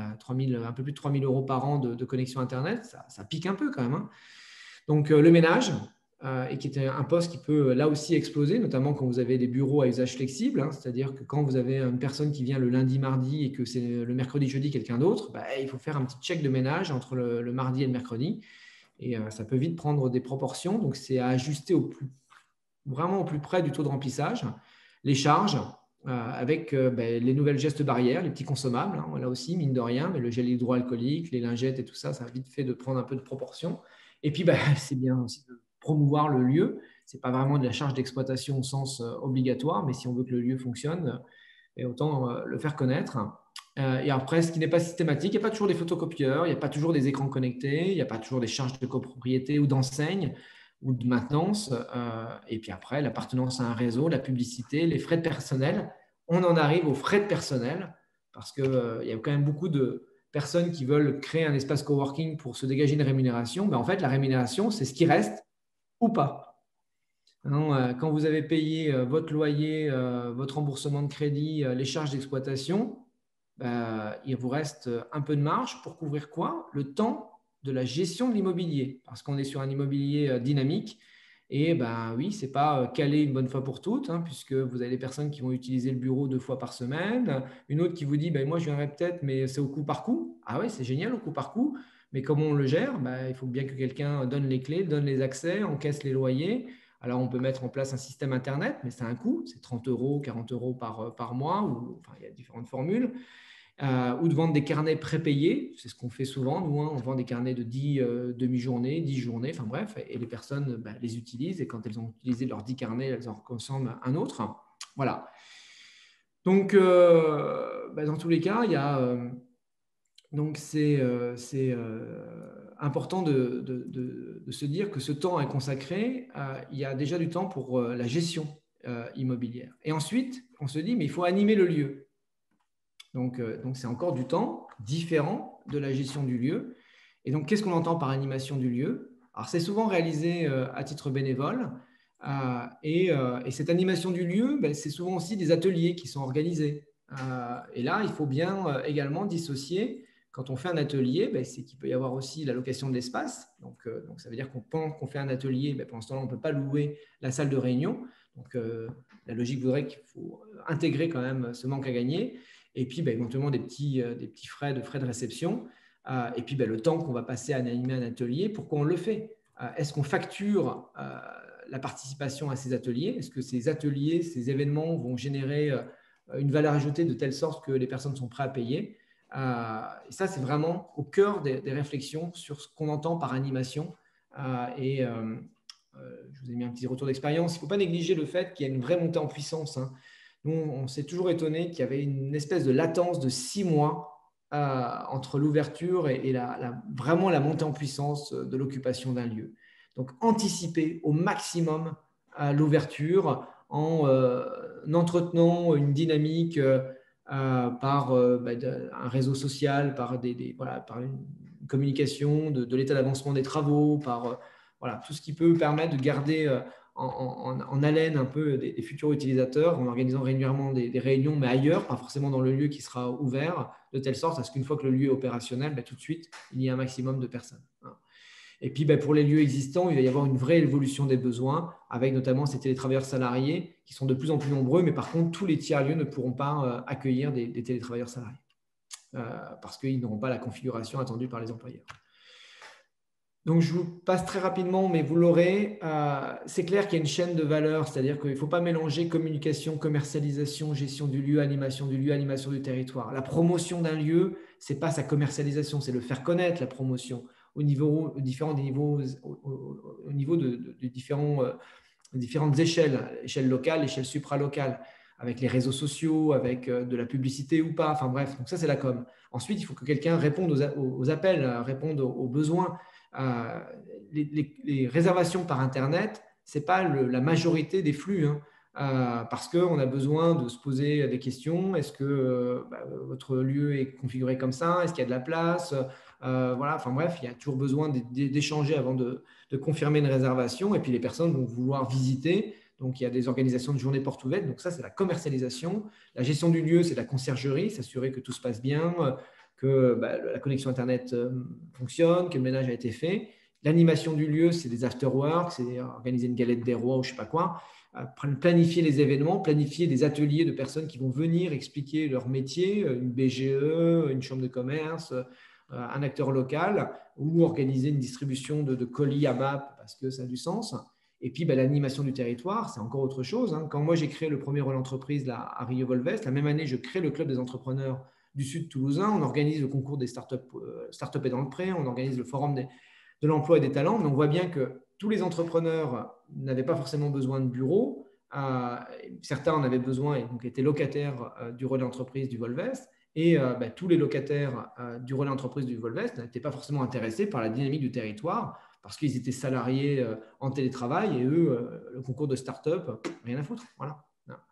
un peu plus de 3 000 € par an de connexion Internet. Ça pique un peu quand même. Hein. Donc, le ménage, et qui est un poste qui peut là aussi exploser, notamment quand vous avez des bureaux à usage flexible. Hein, c'est-à-dire que quand vous avez une personne qui vient le lundi, mardi et que c'est le mercredi, jeudi quelqu'un d'autre, il faut faire un petit check de ménage entre le mardi et le mercredi. Et ça peut vite prendre des proportions. Donc, c'est à ajuster vraiment au plus près du taux de remplissage, les charges avec les nouvelles gestes barrières, les petits consommables, hein, là aussi, mine de rien, mais le gel hydroalcoolique, les lingettes et tout ça, ça a vite fait de prendre un peu de proportion. Et puis, c'est bien aussi de promouvoir le lieu. Ce n'est pas vraiment de la charge d'exploitation au sens obligatoire, mais si on veut que le lieu fonctionne, autant le faire connaître. Et après, ce qui n'est pas systématique, il n'y a pas toujours des photocopieurs, il n'y a pas toujours des écrans connectés, il n'y a pas toujours des charges de copropriété ou d'enseigne ou de maintenance. Et puis après, l'appartenance à un réseau, la publicité, les frais de personnel. On en arrive aux frais de personnel parce qu'il y a quand même beaucoup de personnes qui veulent créer un espace coworking pour se dégager une rémunération. En fait, la rémunération, c'est ce qui reste ou pas. Quand vous avez payé votre loyer, votre remboursement de crédit, les charges d'exploitation, il vous reste un peu de marge pour couvrir quoi? Le temps de la gestion de l'immobilier, parce qu'on est sur un immobilier dynamique. Et oui, ce n'est pas calé une bonne fois pour toutes, hein, puisque vous avez des personnes qui vont utiliser le bureau 2 fois par semaine, une autre qui vous dit moi je viendrai peut-être, mais c'est au coup par coup. Ah ouais, c'est génial au coup par coup, mais comment on le gère? Il faut bien que quelqu'un donne les clés, donne les accès, encaisse les loyers. Alors on peut mettre en place un système Internet, mais c'est un coût, c'est 30 €, 40 € par mois, il y a différentes formules. Ou de vendre des carnets prépayés. C'est ce qu'on fait souvent. Nous, on vend des carnets de 10 demi-journées, 10 journées, enfin bref, et les personnes les utilisent. Et quand elles ont utilisé leurs 10 carnets, elles en consomment un autre. Voilà. Donc, dans tous les cas, il y a. Donc, c'est important de se dire que ce temps est consacré. Il y a déjà du temps pour la gestion immobilière. Et ensuite, on se dit, mais il faut animer le lieu. Donc c'est encore du temps différent de la gestion du lieu. Et donc, qu'est-ce qu'on entend par animation du lieu? Alors, c'est souvent réalisé à titre bénévole. Et cette animation du lieu, ben, c'est souvent aussi des ateliers qui sont organisés. Et là, il faut bien également dissocier. Quand on fait un atelier, ben, c'est qu'il peut y avoir aussi la location de l'espace. Donc, ça veut dire pendant qu'on fait un atelier, ben, pendant ce temps-là, on ne peut pas louer la salle de réunion. Donc, la logique voudrait qu'il faut intégrer quand même ce manque à gagner. Et puis, ben, éventuellement, des petits frais de réception. Et puis, ben, le temps qu'on va passer à animer un atelier, pourquoi on le fait? Est-ce qu'on facture la participation à ces ateliers? Est-ce que ces ateliers, ces événements vont générer une valeur ajoutée de telle sorte que les personnes sont prêtes à payer? Et ça, c'est vraiment au cœur des réflexions sur ce qu'on entend par animation. Je vous ai mis un petit retour d'expérience. Il ne faut pas négliger le fait qu'il y a une vraie montée en puissance. Nous, on s'est toujours étonné qu'il y avait une espèce de latence de 6 mois entre l'ouverture et vraiment la montée en puissance de l'occupation d'un lieu. Donc, anticiper au maximum l'ouverture en entretenant une dynamique par un réseau social, par une communication de l'état d'avancement des travaux, par tout ce qui peut permettre de garder en haleine un peu des futurs utilisateurs en organisant régulièrement des réunions, mais ailleurs, pas forcément dans le lieu qui sera ouvert, de telle sorte à ce qu'une fois que le lieu est opérationnel, tout de suite, il y ait un maximum de personnes. Et puis, pour les lieux existants, il va y avoir une vraie évolution des besoins, avec notamment ces télétravailleurs salariés qui sont de plus en plus nombreux, mais par contre, tous les tiers-lieux ne pourront pas accueillir des télétravailleurs salariés parce qu'ils n'auront pas la configuration attendue par les employeurs. Donc, je vous passe très rapidement, mais vous l'aurez. C'est clair qu'il y a une chaîne de valeur, c'est-à-dire qu'il ne faut pas mélanger communication, commercialisation, gestion du lieu, animation du territoire. La promotion d'un lieu, ce n'est pas sa commercialisation, c'est le faire connaître, la promotion, au niveau de différentes échelles, échelle locale, échelle supralocale, avec les réseaux sociaux, avec de la publicité ou pas. Enfin bref, donc ça, c'est la com. Ensuite, il faut que quelqu'un réponde aux appels, réponde aux besoins. Les réservations par Internet, ce n'est pas la majorité des flux, parce qu'on a besoin de se poser des questions. Est-ce que votre lieu est configuré comme ça? Est-ce qu'il y a de la place? Enfin bref, il y a toujours besoin d'échanger avant de confirmer une réservation. Et puis les personnes vont vouloir visiter. Donc il y a des organisations de journées portes ouvertes. Donc ça, c'est la commercialisation. La gestion du lieu, c'est la conciergerie, s'assurer que tout se passe bien, que la connexion Internet fonctionne, que le ménage a été fait. L'animation du lieu, c'est des after-work, c'est organiser une galette des rois ou je ne sais pas quoi. Planifier les événements, planifier des ateliers de personnes qui vont venir expliquer leur métier, une BGE, une chambre de commerce, un acteur local, ou organiser une distribution de colis à MAP parce que ça a du sens. Et puis, l'animation du territoire, c'est encore autre chose. Quand moi, j'ai créé le premier Relais Entreprise là, à Rieux-Volvest, la même année, je crée le Club des entrepreneurs du Sud toulousain. On organise le concours des startups et dans le pré, on organise le forum de l'emploi et des talents. Mais on voit bien que tous les entrepreneurs n'avaient pas forcément besoin de bureaux. Certains en avaient besoin et donc étaient locataires du Relais Entreprise du Volvest. Et tous les locataires du Relais Entreprise du Volvest n'étaient pas forcément intéressés par la dynamique du territoire parce qu'ils étaient salariés en télétravail et eux, le concours de start-up, rien à foutre. Voilà.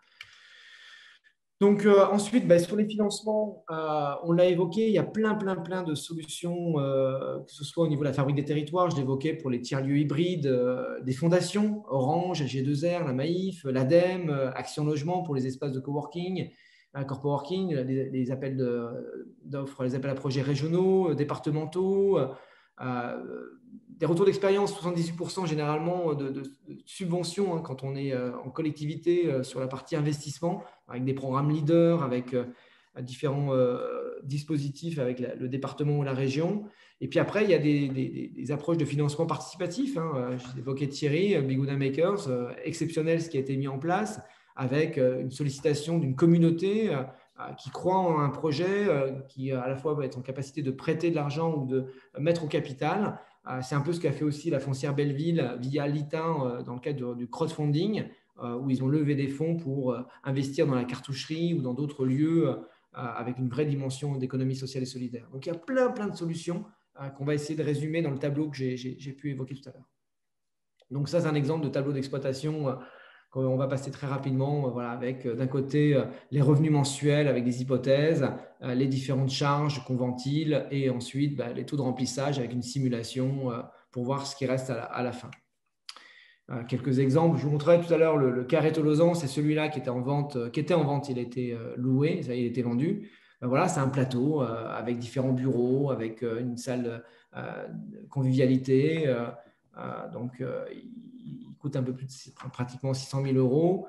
Donc ensuite, sur les financements, on l'a évoqué, il y a plein de solutions, que ce soit au niveau de la fabrique des territoires, je l'évoquais pour les tiers-lieux hybrides, des fondations, Orange, G2R, la Maïf, l'ADEME, Action Logement pour les espaces de coworking, corpoworking, les appels d'offres, les appels à projets régionaux, départementaux, des retours d'expérience, 78% généralement de subventions quand on est en collectivité sur la partie investissement, avec des programmes leaders, avec différents dispositifs avec le département ou la région. Et puis après, il y a des approches de financement participatif. J'évoquais Thierry, Bigouda Makers, exceptionnel ce qui a été mis en place, avec une sollicitation d'une communauté qui croit en un projet, qui à la fois va être en capacité de prêter de l'argent ou de mettre au capital. C'est un peu ce qu'a fait aussi la foncière Belleville via l'ITIN dans le cadre du crowdfunding, où ils ont levé des fonds pour investir dans la cartoucherie ou dans d'autres lieux avec une vraie dimension d'économie sociale et solidaire. Donc, il y a plein de solutions qu'on va essayer de résumer dans le tableau que j'ai pu évoquer tout à l'heure. Donc ça, c'est un exemple de tableau d'exploitation qu'on va passer très rapidement, voilà, avec d'un côté les revenus mensuels avec des hypothèses, les différentes charges qu'on ventile et ensuite les taux de remplissage avec une simulation pour voir ce qui reste à la fin. Quelques exemples, je vous montrerai tout à l'heure le carré Tolosan, c'est celui-là qui était en vente, il a été loué, ça, il a été vendu. Voilà, c'est un plateau avec différents bureaux, avec une salle convivialité. Donc, il coûte un peu plus de pratiquement 600 000 euros.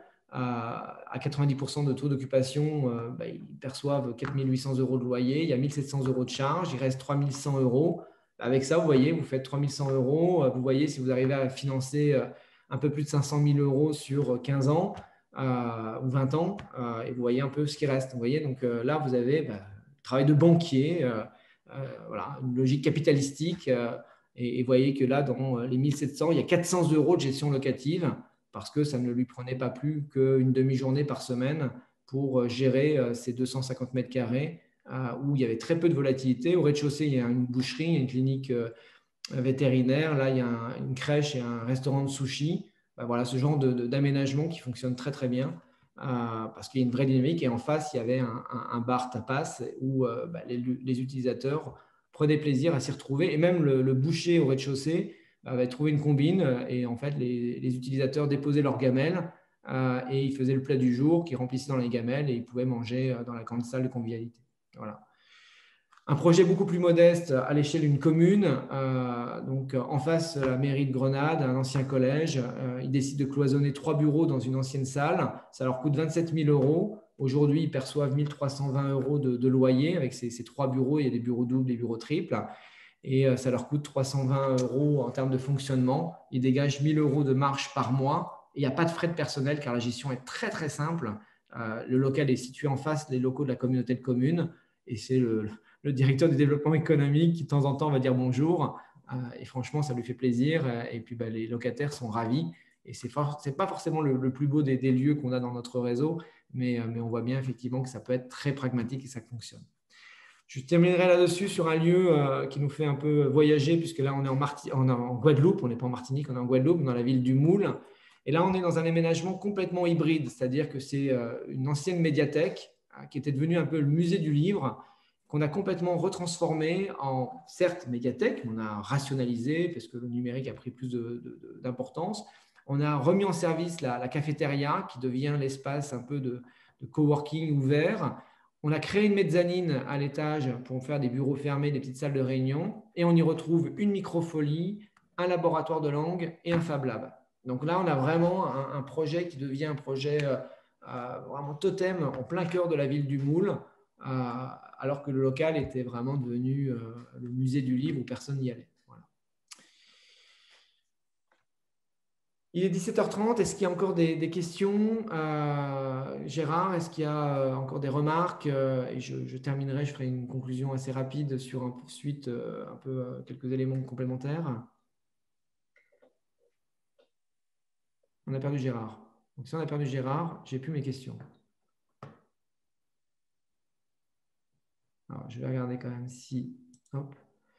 À 90% de taux d'occupation, ils perçoivent 4 800 euros de loyer. Il y a 1 700 euros de charge. Il reste 3 100 euros. Avec ça, vous voyez, vous faites 3 100 euros. Vous voyez, si vous arrivez à financer un peu plus de 500 000 euros sur 15 ans ou 20 ans, et vous voyez un peu ce qui reste. Vous voyez, donc là, vous avez le travail de banquier, voilà, une logique capitalistique. Et vous voyez que là, dans les 1 700, il y a 400 euros de gestion locative parce que ça ne lui prenait pas plus qu'une demi-journée par semaine pour gérer ces 250 mètres carrés où il y avait très peu de volatilité. Au rez-de-chaussée, il y a une boucherie, il y a une clinique vétérinaire. Là, il y a une crèche et un restaurant de sushi. Voilà, ce genre d'aménagement qui fonctionne très, très bien parce qu'il y a une vraie dynamique. Et en face, il y avait un bar tapas où les utilisateurs prenaient plaisir à s'y retrouver. Et même le boucher au rez-de-chaussée avait trouvé une combine. Et en fait, les utilisateurs déposaient leurs gamelles et ils faisaient le plat du jour qu'ils remplissaient dans les gamelles et ils pouvaient manger dans la grande salle de convivialité. Voilà. Un projet beaucoup plus modeste à l'échelle d'une commune. Donc, en face, la mairie de Grenade, un ancien collège. Ils décident de cloisonner 3 bureaux dans une ancienne salle. Ça leur coûte 27 000 euros. Aujourd'hui, ils perçoivent 1 320 euros de loyer avec ces 3 bureaux. Il y a des bureaux doubles, des bureaux triples. Et ça leur coûte 320 euros en termes de fonctionnement. Ils dégagent 1 000 euros de marge par mois. Et il n'y a pas de frais de personnel car la gestion est très, très simple. Le local est situé en face des locaux de la communauté de communes. Et c'est le directeur du développement économique qui, de temps en temps, va dire bonjour. Et franchement, ça lui fait plaisir. Et puis, les locataires sont ravis. Et ce n'est pas forcément le plus beau des lieux qu'on a dans notre réseau, mais on voit bien effectivement que ça peut être très pragmatique et ça fonctionne. Je terminerai là-dessus sur un lieu qui nous fait un peu voyager, puisque là, on est en Guadeloupe. On n'est pas en Martinique, on est en Guadeloupe, dans la ville du Moule. Et là, on est dans un aménagement complètement hybride, c'est-à-dire que c'est une ancienne médiathèque qui était devenue un peu le musée du livre, qu'on a complètement retransformé en, certes, médiathèque, on a rationalisé parce que le numérique a pris plus d'importance. On a remis en service la cafétéria qui devient l'espace un peu de coworking ouvert. On a créé une mezzanine à l'étage pour faire des bureaux fermés, des petites salles de réunion. Et on y retrouve une microfolie, un laboratoire de langue et un Fab Lab. Donc là, on a vraiment un projet qui devient un projet vraiment totem en plein cœur de la ville du Moule, alors que le local était vraiment devenu le musée du livre où personne n'y allait. Voilà. Il est 17h30. Est-ce qu'il y a encore des questions Gérard, est-ce qu'il y a encore des remarques et je terminerai, je ferai une conclusion assez rapide sur ensuite un peu quelques éléments complémentaires. On a perdu Gérard. Donc, si on a perdu Gérard, j'ai plus mes questions. Alors, je vais regarder quand même si... Hop.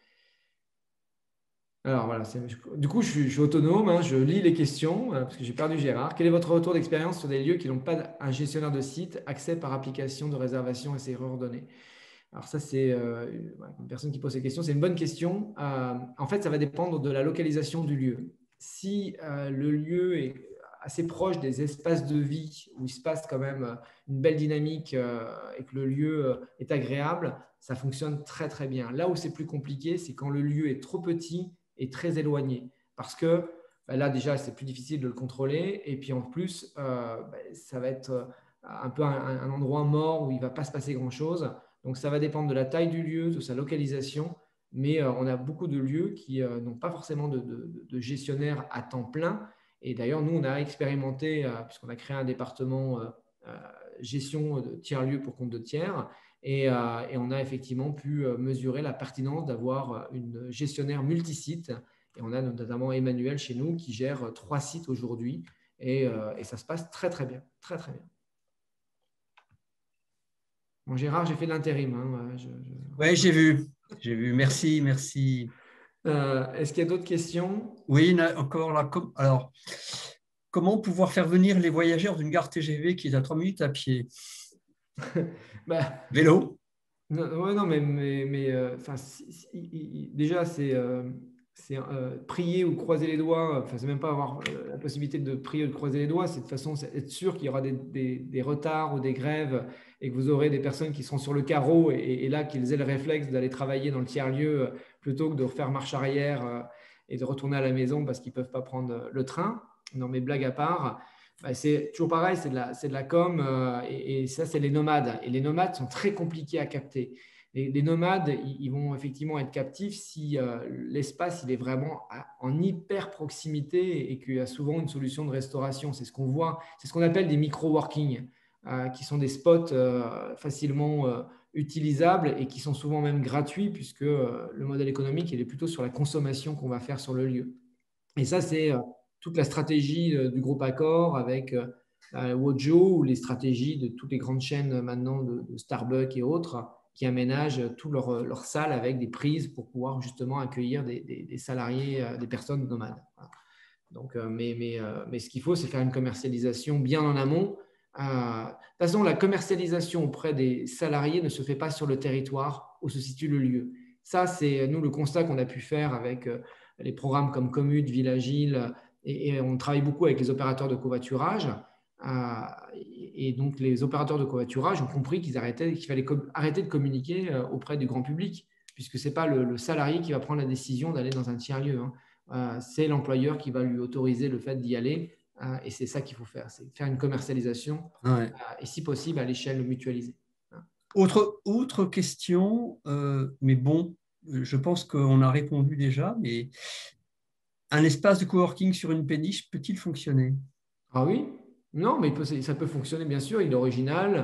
Alors, voilà. Du coup, je suis autonome. Hein, je lis les questions parce que j'ai perdu Gérard. Quel est votre retour d'expérience sur des lieux qui n'ont pas un gestionnaire de site, accès par application de réservation et ses coordonnées? Alors, ça, c'est une personne qui pose ces questions. C'est une bonne question. En fait, ça va dépendre de la localisation du lieu. Si le lieu est assez proche des espaces de vie où il se passe quand même une belle dynamique et que le lieu est agréable, ça fonctionne très, très bien. Là où c'est plus compliqué, c'est quand le lieu est trop petit et très éloigné. Parce que là, déjà, c'est plus difficile de le contrôler. Et puis, en plus, ça va être un peu un endroit mort où il ne va pas se passer grand-chose. Donc, ça va dépendre de la taille du lieu, de sa localisation. Mais on a beaucoup de lieux qui n'ont pas forcément de gestionnaire à temps plein. Et d'ailleurs, nous, on a expérimenté, puisqu'on a créé un département gestion de tiers-lieux pour compte de tiers, et on a effectivement pu mesurer la pertinence d'avoir une gestionnaire multisite. Et on a notamment Emmanuel chez nous qui gère 3 sites aujourd'hui, et ça se passe très, très bien. Très, très bien. Bon, Gérard, j'ai fait de l'intérim. Hein, Oui, j'ai vu. J'ai vu. Merci, merci. Est-ce qu'il y a d'autres questions? Oui, encore là. Alors, comment pouvoir faire venir les voyageurs d'une gare TGV qui est à 3 minutes à pied? Bah, Vélo? non, ouais, non, enfin, déjà, c'est prier ou croiser les doigts. Enfin, c'est même pas avoir la possibilité de prier ou de croiser les doigts. C'est de toute façon c'est être sûr qu'il y aura des retards ou des grèves et que vous aurez des personnes qui seront sur le carreau et là, qu'ils aient le réflexe d'aller travailler dans le tiers-lieu plutôt que de refaire marche arrière et de retourner à la maison parce qu'ils peuvent pas prendre le train. Non, mais blague à part. Bah, c'est toujours pareil, c'est de la com et ça, c'est les nomades. Et les nomades sont très compliqués à capter. Les nomades, ils vont effectivement être captifs si l'espace il est vraiment en hyper proximité et qu'il y a souvent une solution de restauration. C'est ce qu'on voit, c'est ce qu'on appelle des micro-working, qui sont des spots facilement utilisables et qui sont souvent même gratuits puisque le modèle économique il est plutôt sur la consommation qu'on va faire sur le lieu. Et ça, c'est toute la stratégie du groupe Accor avec Wojo ou les stratégies de toutes les grandes chaînes maintenant de Starbucks et autres qui aménagent toutes leurs salles avec des prises pour pouvoir justement accueillir des salariés, des personnes nomades. Voilà. Donc, mais ce qu'il faut, c'est faire une commercialisation bien en amont. De toute façon, la commercialisation auprès des salariés ne se fait pas sur le territoire où se situe le lieu. Ça, c'est nous le constat qu'on a pu faire avec les programmes comme Commute, Villagile, et on travaille beaucoup avec les opérateurs de covoiturage. Et donc, les opérateurs de covoiturage ont compris qu'il fallait arrêter de communiquer auprès du grand public, puisque ce n'est pas le salarié qui va prendre la décision d'aller dans un tiers-lieu. Hein. C'est l'employeur qui va lui autoriser le fait d'y aller. Et c'est ça qu'il faut faire, c'est faire une commercialisation Ouais. et si possible à l'échelle mutualisée. Autre question, mais bon, je pense qu'on a répondu déjà, mais un espace de coworking sur une péniche peut-il fonctionner? Ah oui? Non, mais ça peut fonctionner, bien sûr. Il est original.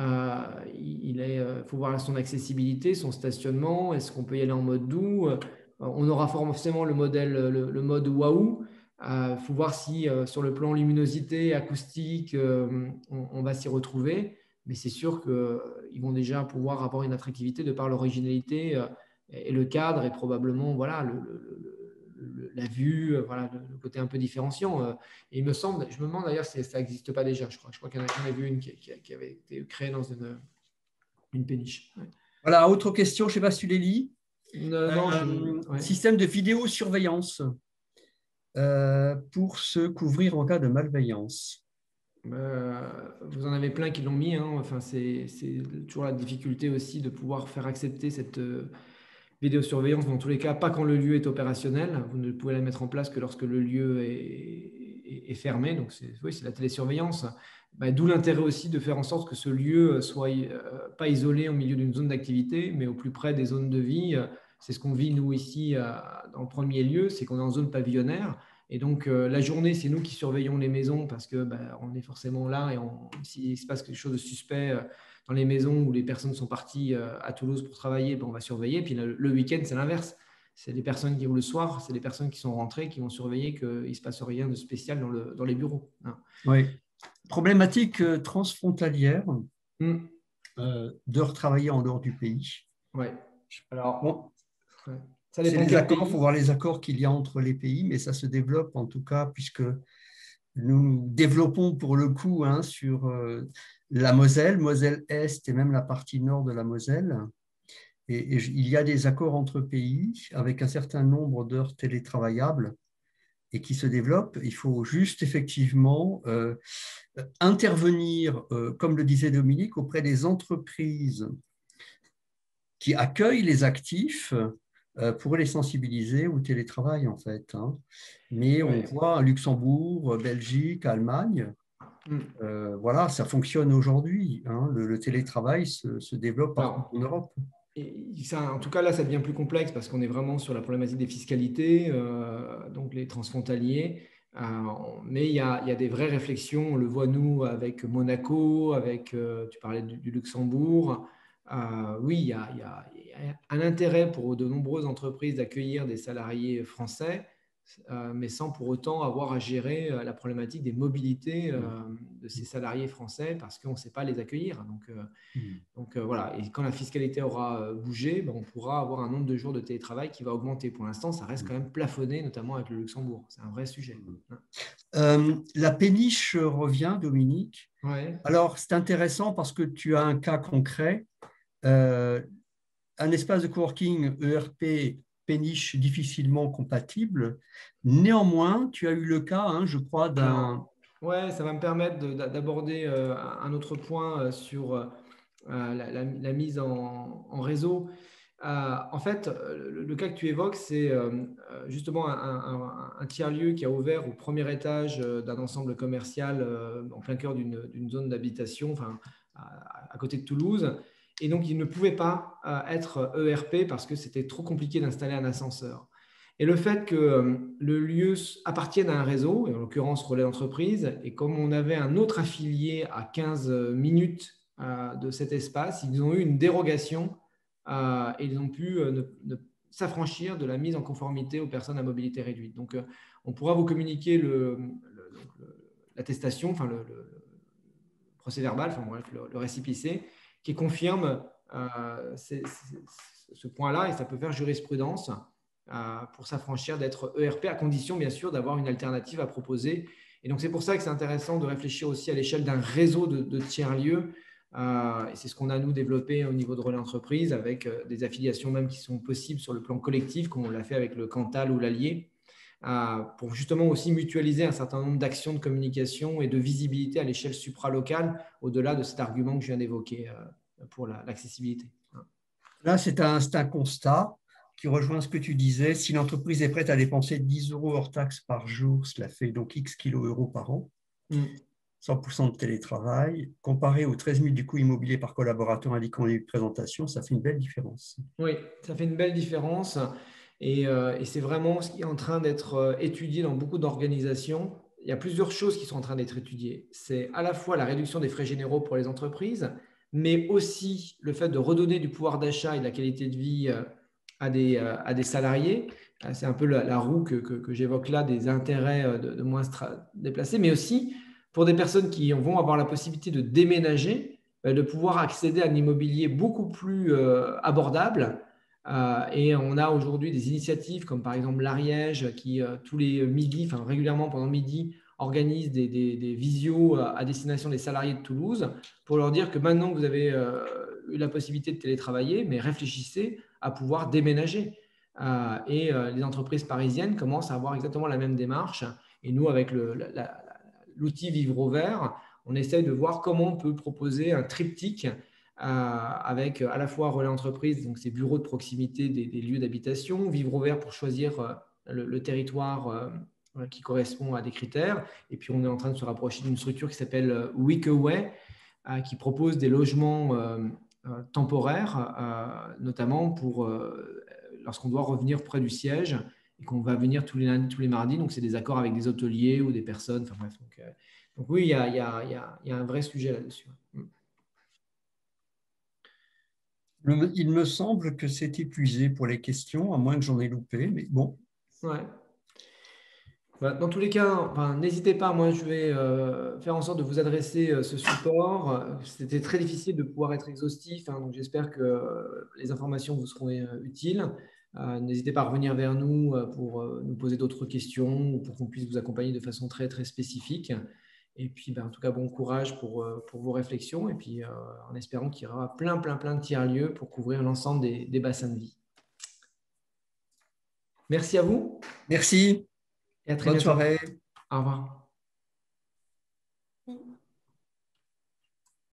Faut voir son accessibilité, son stationnement. Est-ce qu'on peut y aller en mode doux? On aura forcément le modèle, le mode waouh. Il faut voir si sur le plan luminosité, acoustique, on va s'y retrouver. Mais c'est sûr qu'ils vont déjà pouvoir avoir une attractivité de par l'originalité et le cadre et probablement voilà, la vue, voilà, le côté un peu différenciant. Et il me semble, je me demande d'ailleurs si ça n'existe pas déjà, je crois qu'il y en a vu une qui avait été créée dans une péniche. Ouais. Voilà, autre question, je ne sais pas si tu les lis. Non, ouais. Système de vidéosurveillance pour se couvrir en cas de malveillance. Vous en avez plein qui l'ont mis. Hein. Enfin, c'est toujours la difficulté aussi de pouvoir faire accepter cette vidéosurveillance dans tous les cas, pas quand le lieu est opérationnel. Vous ne pouvez la mettre en place que lorsque le lieu est fermé. Donc, oui, c'est la télésurveillance. D'où l'intérêt aussi de faire en sorte que ce lieu soit pas isolé au milieu d'une zone d'activité, mais au plus près des zones de vie. C'est ce qu'on vit, nous, ici, dans le premier lieu, c'est qu'on est en zone pavillonnaire. Et donc, la journée, c'est nous qui surveillons les maisons parce que on est forcément là et s'il se passe quelque chose de suspect dans les maisons où les personnes sont parties à Toulouse pour travailler, on va surveiller. Puis le week-end, c'est l'inverse. C'est les personnes qui, ou le soir, c'est les personnes qui sont rentrées qui vont surveiller qu'il ne se passe rien de spécial dans les bureaux. Hein. Oui. Problématique transfrontalière Mm. de retravailler en dehors du pays. Ouais. Alors, bon, ça c'est dépend les quel accords, il pays. faut voir les accords qu'il y a entre les pays, mais ça se développe en tout cas, puisque nous développons pour le coup sur la Moselle, Moselle-Est et même la partie nord de la Moselle. Et il y a des accords entre pays avec un certain nombre d'heures télétravaillables et qui se développent. Il faut juste effectivement intervenir, comme le disait Dominique, auprès des entreprises qui accueillent les actifs pour les sensibiliser au télétravail, en fait. Hein. Mais on voit Luxembourg, Belgique, Allemagne, voilà, ça fonctionne aujourd'hui. Hein. Le télétravail se développe partout en Europe. Et ça, en tout cas, là, ça devient plus complexe parce qu'on est vraiment sur la problématique des fiscalités, donc les transfrontaliers. Mais il y a des vraies réflexions. On le voit, nous, avec Monaco, tu parlais du Luxembourg. Oui, il y a un intérêt pour de nombreuses entreprises d'accueillir des salariés français. mais sans pour autant avoir à gérer la problématique des mobilités de ces salariés français parce qu'on ne sait pas les accueillir. Donc, voilà, et quand la fiscalité aura bougé, on pourra avoir un nombre de jours de télétravail qui va augmenter. Pour l'instant, ça reste quand même plafonné, notamment avec le Luxembourg. C'est un vrai sujet. La péniche revient, Dominique. Ouais. Alors, c'est intéressant parce que tu as un cas concret. Un espace de coworking ERP péniche difficilement compatible. Néanmoins, tu as eu le cas, je crois, d'un… Ouais, ça va me permettre d'aborder un autre point sur la mise en réseau. En fait, le cas que tu évoques, c'est justement un tiers-lieu qui a ouvert au premier étage d'un ensemble commercial en plein cœur d'une zone d'habitation, enfin, à côté de Toulouse. Et donc, il ne pouvait pas être ERP parce que c'était trop compliqué d'installer un ascenseur. Et le fait que le lieu appartienne à un réseau, et en l'occurrence Relais d'entreprise, et comme on avait un autre affilié à 15 minutes de cet espace, ils ont eu une dérogation et ils ont pu s'affranchir de la mise en conformité aux personnes à mobilité réduite. Donc, on pourra vous communiquer l'attestation, enfin le procès-verbal, enfin bref, le récépissé, qui confirme ce point-là, et ça peut faire jurisprudence pour s'affranchir d'être ERP, à condition bien sûr d'avoir une alternative à proposer. Et donc c'est pour ça que c'est intéressant de réfléchir aussi à l'échelle d'un réseau de tiers-lieux. Et c'est ce qu'on a nous développé au niveau de Relais Entreprise avec des affiliations même qui sont possibles sur le plan collectif, comme on l'a fait avec le Cantal ou l'Allier, pour justement aussi mutualiser un certain nombre d'actions de communication et de visibilité à l'échelle supralocale, au-delà de cet argument que je viens d'évoquer pour l'accessibilité. Là, c'est un constat qui rejoint ce que tu disais. Si l'entreprise est prête à dépenser 10 € hors taxe par jour, cela fait donc X kilo-euros par an, 100% de télétravail, comparé aux 13 000 du coût immobilier par collaborateur indiquant les présentations, ça fait une belle différence. Oui, ça fait une belle différence. Et c'est vraiment ce qui est en train d'être étudié dans beaucoup d'organisations. Il y a plusieurs choses qui sont en train d'être étudiées. C'est à la fois la réduction des frais généraux pour les entreprises, mais aussi le fait de redonner du pouvoir d'achat et de la qualité de vie à des salariés. C'est un peu la roue que j'évoque là, des intérêts de moins déplacés, mais aussi pour des personnes qui vont avoir la possibilité de déménager, de pouvoir accéder à un immobilier beaucoup plus abordable. Et on a aujourd'hui des initiatives comme par exemple l'Ariège qui tous les midis, enfin régulièrement pendant midi, organise des visios à destination des salariés de Toulouse pour leur dire que maintenant que vous avez eu la possibilité de télétravailler, mais réfléchissez à pouvoir déménager. Et les entreprises parisiennes commencent à avoir exactement la même démarche. Et nous, avec l'outil Vivre au Vert, on essaye de voir comment on peut proposer un triptyque avec à la fois Relais Entreprise, donc ces bureaux de proximité des lieux d'habitation, Vivre au Vert pour choisir le territoire qui correspond à des critères. Et puis, on est en train de se rapprocher d'une structure qui s'appelle Weekaway, qui propose des logements temporaires, notamment pour lorsqu'on doit revenir près du siège et qu'on va venir tous les lundis, tous les mardis. Donc, c'est des accords avec des hôteliers ou des personnes. Enfin, bref, donc oui, il y a un vrai sujet là-dessus. Il me semble que c'est épuisé pour les questions, à moins que j'en ai loupé, mais bon. Ouais. Dans tous les cas, n'hésitez pas, moi je vais faire en sorte de vous adresser ce support. C'était très difficile de pouvoir être exhaustif, donc j'espère que les informations vous seront utiles. N'hésitez pas à revenir vers nous pour nous poser d'autres questions ou pour qu'on puisse vous accompagner de façon très, très spécifique. Et puis, en tout cas, bon courage pour vos réflexions et puis en espérant qu'il y aura plein de tiers-lieux pour couvrir l'ensemble des bassins de vie. Merci à vous. Merci. Et à très Bonne bientôt. soirée. Au revoir.